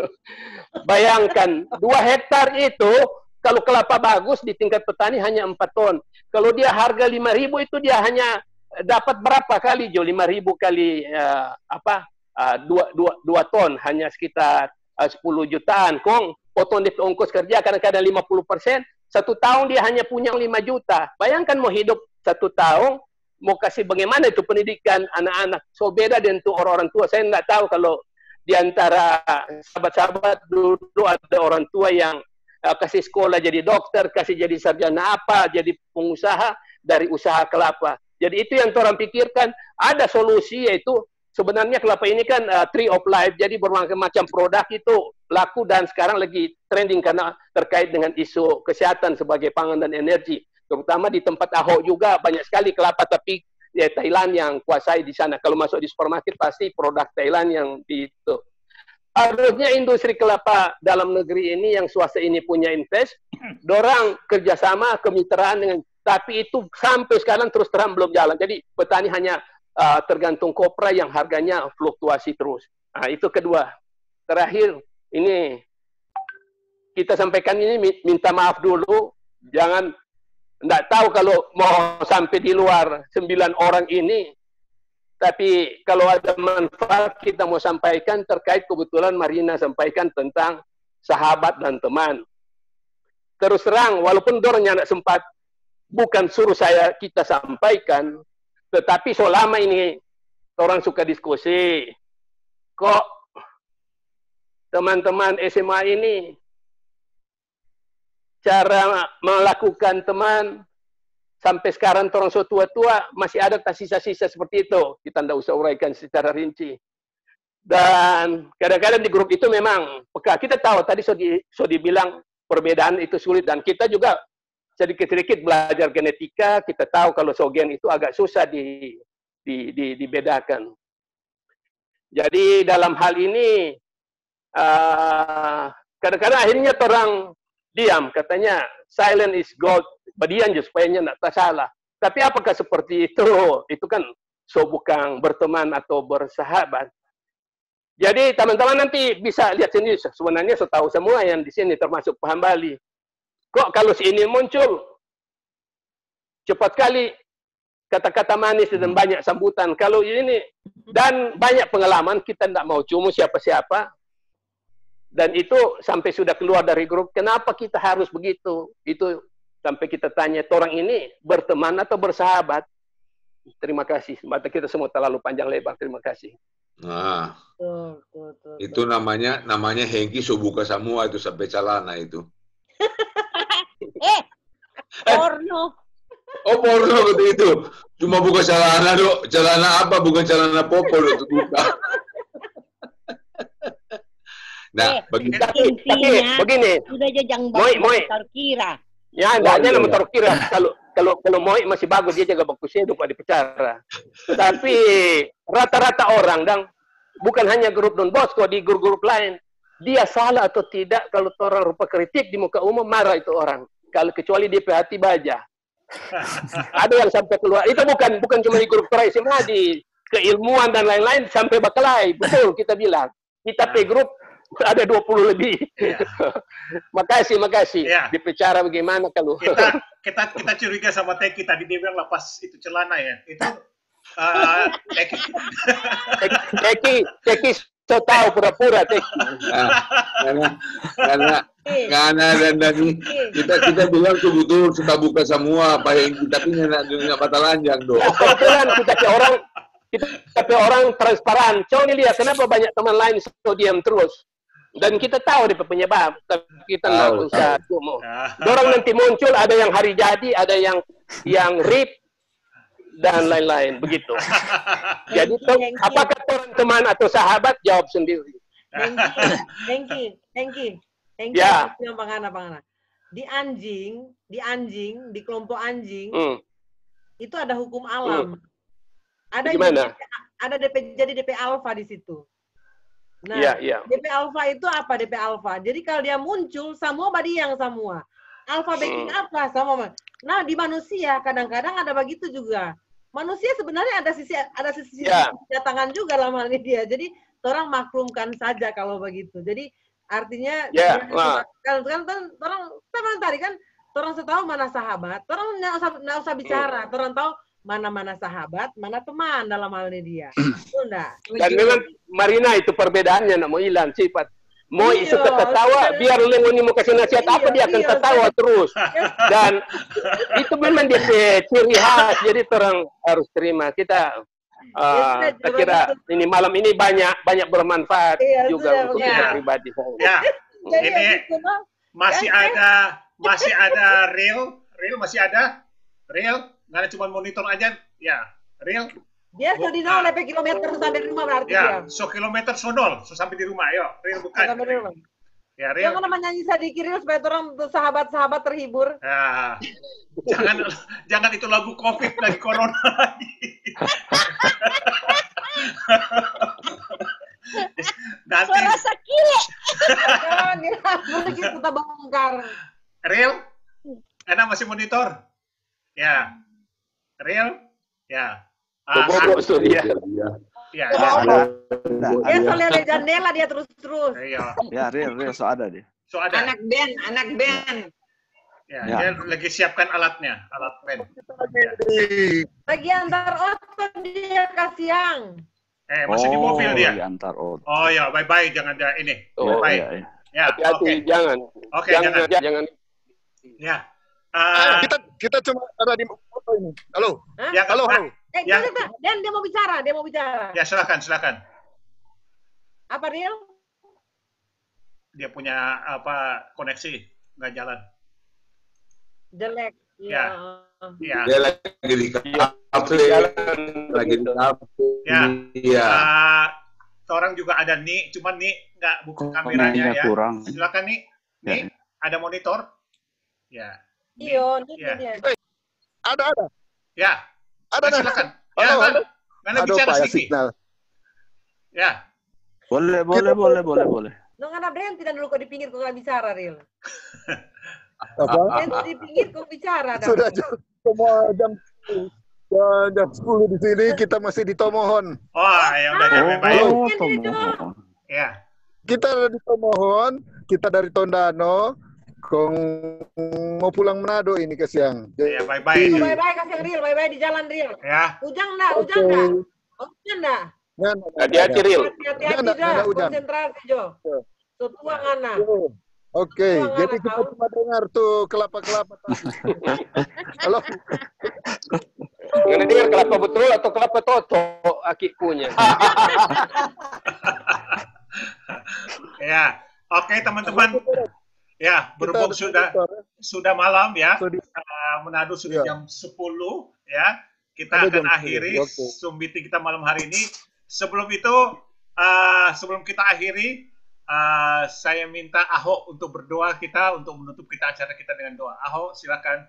Bayangkan dua hektar itu kalau kelapa bagus di tingkat petani hanya empat ton. Kalau dia harga lima ribu itu dia hanya dapat berapa kali Jo? lima ribu kali uh, apa? Uh, dua, dua, dua ton, hanya sekitar uh, sepuluh jutaan. Kong potong D P ongkos kerja kadang-kadang lima puluh persen. Satu tahun dia hanya punya lima juta. Bayangkan mau hidup satu tahun, mau kasih bagaimana itu pendidikan anak-anak. So beda dengan tuh orang-orang tua. Saya nggak tahu kalau di antara sahabat-sahabat dulu ada orang tua yang uh, kasih sekolah jadi dokter, kasih jadi sarjana apa, jadi pengusaha dari usaha kelapa. Jadi itu yang orang pikirkan, ada solusi, yaitu sebenarnya kelapa ini kan uh, tree of life, jadi bermacam-macam produk itu laku dan sekarang lagi trending karena terkait dengan isu kesehatan sebagai pangan dan energi. Terutama di tempat Ahok juga banyak sekali kelapa, tapi ya, Thailand yang kuasai di sana. Kalau masuk di supermarket pasti produk Thailand yang di itu. Harusnya industri kelapa dalam negeri ini yang swasta ini punya invest, dorang kerjasama kemitraan dengan, tapi itu sampai sekarang terus terang belum jalan. Jadi petani hanya uh, tergantung kopra yang harganya fluktuasi terus. Nah, itu kedua. Terakhir, ini kita sampaikan ini minta maaf dulu, jangan enggak tahu kalau mau sampai di luar sembilan orang ini, tapi kalau ada manfaat kita mau sampaikan terkait kebetulan Marina sampaikan tentang sahabat dan teman. Terus terang, walaupun dorongnya tidak sempat, bukan suruh saya kita sampaikan, tetapi selama ini orang suka diskusi, kok teman-teman S M A ini cara melakukan teman sampai sekarang orang so tua-tua masih ada sisa-sisa seperti itu. Kita tidak usah uraikan secara rinci. Dan kadang-kadang di grup itu memang peka. Kita tahu tadi so, di, so dibilang perbedaan itu sulit, dan kita juga sedikit-sedikit belajar genetika, kita tahu kalau sogen itu agak susah di, di, di, dibedakan. Jadi dalam hal ini kadang-kadang uh, akhirnya orang diam, katanya silent is gold, badian just supaya tidak salah. Tapi apakah seperti itu? Itu kan so bukan berteman atau bersahabat. Jadi teman-teman nanti bisa lihat sendiri, sebenarnya so tahu semua yang di sini termasuk Paham Bali. Kok kalau si ini muncul, cepat kali kata-kata manis dan banyak sambutan. Kalau ini, dan banyak pengalaman, kita tidak mau cuma siapa-siapa. Dan itu sampai sudah keluar dari grup, kenapa kita harus begitu? Itu sampai kita tanya, orang ini berteman atau bersahabat? Terima kasih. Mata kita semua terlalu panjang lebar. Terima kasih. Nah, itu namanya namanya Hengki so buka semua itu sampai celana itu. Eh, porno. Oh, porno betul itu. Cuma buka celana, Dok. Celana apa? Bukan celana popol itu buka. Nah, eh, begini. Tapi, tapi begini. Sudah jajang Moi, moi. terkira. Ya, enggaknya nama terkira. Kalau kalau kalau Moi masih bagus, dia jaga bagusnya hidup di bicara. Tapi rata-rata orang, dan bukan hanya grup Don Bosco, di grup-grup lain, dia salah atau tidak kalau orang rupa kritik di muka umum, marah itu orang. Kalau kecuali dia hati baja. Ada yang sampai keluar. Itu bukan bukan cuma di grup Torai S M A, di keilmuan dan lain-lain sampai bakalai. Betul kita bilang. Kita pe grup ada dua puluh lebih. Ya. makasih, makasih. Ya. Dibicara bagaimana kalau kita kita kita curiga sama Teki tadi dia bilang lepas itu celana ya. Itu uh, Teki Teki Teki so tahu pura-pura Teki. Nah, karena karena karena dan dari kita kita bilang tuh betul suka buka semua apa yang kita punya nggak batal lanjang dong. Kebetulan kita ke orang kita ke orang transparan. Coba lihat kenapa banyak teman lain so diam terus. Dan kita tahu di penyebab, tapi kita nggak usah cuma. Dorang nanti muncul, ada yang hari jadi, ada yang yang rip dan lain-lain begitu. Jadi apakah orang teman atau sahabat, jawab sendiri. Thank you, thank you, thank you. Thank you, Ya. yang Bang Ana, Bang Ana. Di anjing, di anjing, di kelompok anjing, Hmm. itu ada hukum alam. Ada Gimana? D P, ada D P, jadi D P alfa di situ. Nah, Iya, iya. D P alfa itu apa D P alfa? Jadi kalau dia muncul, semua badiang semua. Alfa backing Hmm. apa sama? Nah, di manusia kadang-kadang ada begitu juga. Manusia sebenarnya ada sisi ada sisi Ya. kedatangan juga lama ini dia. Jadi orang maklumkan saja kalau begitu. Jadi artinya Ya, jangan wah. suka- kan kan kan orang teman tadi kan orang setahu mana sahabat, orang nggak usah nggak usah bicara, orang tahu mana-mana sahabat, mana teman dalam hal ini dia. Itu enggak. Dan memang Marina itu perbedaannya nak mau hilang sifat. Mau Iya, suka tertawa, iya. biar Lemoni mau kasih nasihat apa Iya, dia akan iya, tertawa saya- terus. Dan itu memang dia punya ciri khas. Jadi orang harus terima. Kita uh, sudah, saya kira begitu. ini malam ini banyak banyak bermanfaat Iya, juga sudah, untuk begitu. saya pribadi saya. Ya, Jadi ini gitu, no? masih Kan, ada masih ada real, real masih ada real, nggak ada cuma monitor aja, ya real. Dia sudah di nol sampai kilometer sampai rumah berarti dia. Ya, so kilometer so nol, so sampai di rumah, ayo real bukan. Sampai di rumah. Ya real. Jangan nama nyanyi sedikit Ril, supaya orang tuh sahabat-sahabat terhibur. Ya, jangan jangan itu lagu COVID lagi corona lagi. Nanti Suara sakile. Jangan dilapor kita bongkar. real, enak masih monitor. Ya, real, ya. Ah, Bobo Surya. ya, Oh, ya, Ada, Dia ada. soalnya ada jendela dia terus-terus. iya. Ya, real, real, so ada dia. So ada. Anak band, anak band. Ya, Ya. dia lagi siapkan alatnya, alat band. Lagi antar otot dia kasiang. Eh, masih di mobil Oh, dia. di antar oh. Oh ya, bye-bye, jangan dia ini. Oh, Bye. Iya, iya. Ya, Hati-hati, oke. jangan. Oke, jangan, jangan. jangan. Ya. Ah, Ah, kita kita cuma ada di foto ini. Halo, Hah? ya, halo, Kak. halo. Eh, Ya. ya. Dan dia mau bicara, dia mau bicara. Ya, silakan, silakan. Apa Ril? Dia punya apa koneksi nggak jalan. Jelek. Ya. Ya. Dia lagi di kafe, lagi di kafe. Ya. Iya. Ah, orang juga ada nih, cuman nih nggak buka kameranya Koneksinya ya. kurang. Silakan nih. Nih, ada monitor. Ya. Nih. Iyo, ini Ya. dia. Ada ada. Ya. Ada Ah, ada. silakan. Halo, Ya, halo. Nggak Aduh, bicara Pak, ya sedikit. signal. Ya. Boleh, boleh, boleh, boleh, boleh. Nong anak Brian tidak dulu kau di pinggir kau nggak bicara Ril. Apa? Brian tuh di pinggir kau bicara. dah. Sudah jam- semua jam ya, jam sepuluh di sini kita masih di Tomohon. Oh, ya udah deh, bye-bye. Oh, Brian tomo. itu. Ya. Kita di Tomohon, kita dari Tondano, kong mau pulang Manado ini ke siang. Ya, bye-bye. Bye bye kasih Ril, bye bye di jalan Ril. Ya. Ujang dah, Oke. ujang dah. Ujang dah. Ngan, Hati-hati, Ril. Hati-hati Jangan, dah, jangan, Ujang. konsentrasi Jo. Setua ngana. Oke, Tuang jadi anak kita kau. cuma dengar tuh kelapa-kelapa tadi. Halo, Nggak dengar kelapa betul atau kelapa toto akikunya. Ya. Oke, teman-teman. Ya, berhubung kita sudah sudah malam ya. So, di- Uh, Manado sudah Ya. jam sepuluh ya. Kita Ada akan jam sepuluh, akhiri oke. Zoom meeting kita malam hari ini. Sebelum itu, uh, sebelum kita akhiri, uh, saya minta Ahok untuk berdoa kita untuk menutup kita acara kita dengan doa. Ahok, silakan.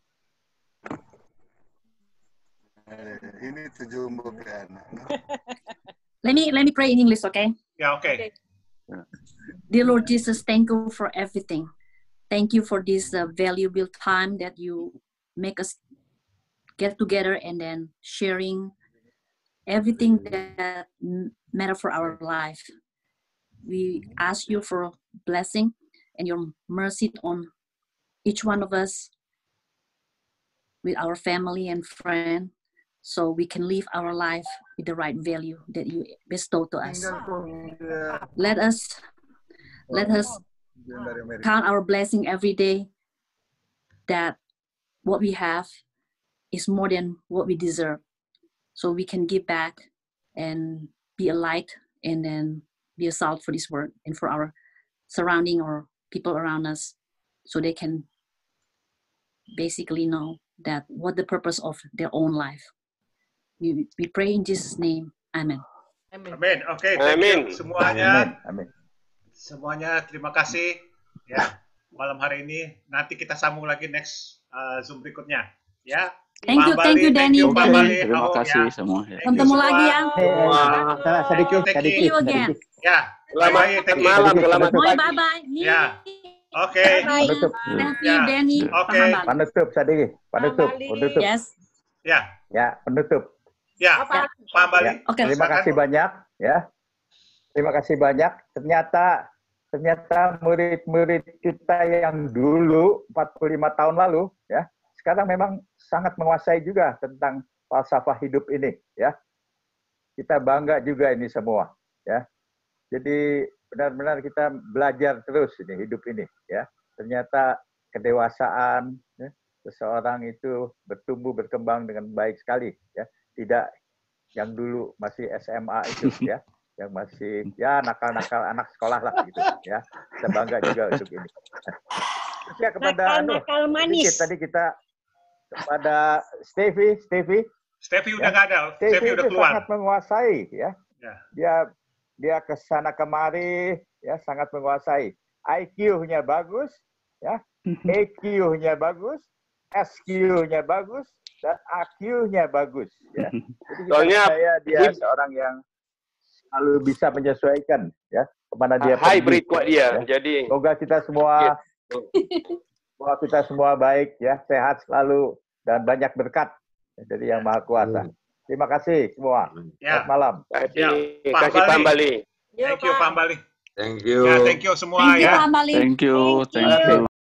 ini tujuh bukan. Let me let me pray in English, okay? Ya, oke. Oke. Dear Lord Jesus, thank you for everything. Thank you for this uh, valuable time that you make us get together and then sharing everything that m- matter for our life. We ask you for blessing and your mercy on each one of us with our family and friend, so we can live our life with the right value that you bestow to us. Let us let us count our blessing every day, that what we have is more than what we deserve, so we can give back and be a light and then be a salt for this world and for our surrounding or people around us, so they can basically know that what the purpose of their own life. We, we pray in Jesus' name. Amen. Amin. Amin. Oke, thank Amin. you semuanya. Amin. Amin. Semuanya terima kasih. ya malam hari ini. Nanti kita sambung lagi next uh, Zoom berikutnya. Ya. Thank you, thank you, Danny. Thank you, Pak Bali. Terima Aho, kasih ya. semua. Ya. Ketemu lagi ya. Salah sedikit, Thank you. sedikit, See you again. sedikit. Ya. Selamat Bye-bye, thank you. malam, selamat Bye, pagi. bye, bye. Ya. Oke. Penutup, Thank you, Ya. Danny. Oke. Paham, Bali. penutup sedikit, penutup, Bali. penutup. Yes. Ya. Ya, penutup. Ya. Apa? Pak Bali. Ya. Oke. Terima kasih banyak, ya. Terima kasih banyak. Ternyata ternyata murid-murid kita yang dulu empat puluh lima tahun lalu, ya, sekarang memang sangat menguasai juga tentang falsafah hidup ini, ya. Kita bangga juga ini semua, ya. Jadi benar-benar kita belajar terus ini hidup ini, ya. Ternyata kedewasaan, ya, seseorang itu bertumbuh berkembang dengan baik sekali, ya. Tidak yang dulu masih S M A itu, ya, yang masih ya nakal-nakal anak sekolah lah gitu, ya. Kita bangga juga untuk ini. Terus ya kepada anu, Nakal-nakal manis. sedikit tadi kita kepada Stevie, Stevie, Steffi udah Ya. nggak ada. Steffi Stevie udah itu keluar. sangat menguasai, ya. Ya. Dia dia ke sana kemari, ya, sangat menguasai. I Q-nya bagus, ya. E Q-nya bagus, S Q-nya bagus, dan A Q-nya bagus, ya. Jadi kita Soalnya percaya dia hib- seorang yang selalu bisa menyesuaikan, ya, kemana dia hybrid pergi, kok dia. ya. Jadi Semoga kita semua, semoga kita semua baik, ya, sehat selalu dan banyak berkat dari Yang Maha Kuasa. Terima kasih semua. Ya. Selamat malam. kasih, Ya, Pak kasih Pak Bali. Bali. Yo, Thank you, Pak. Pak Bali. Thank you. Ya, thank you semua Thank you, ya. Pak Bali. Thank you, Thank thank you. you.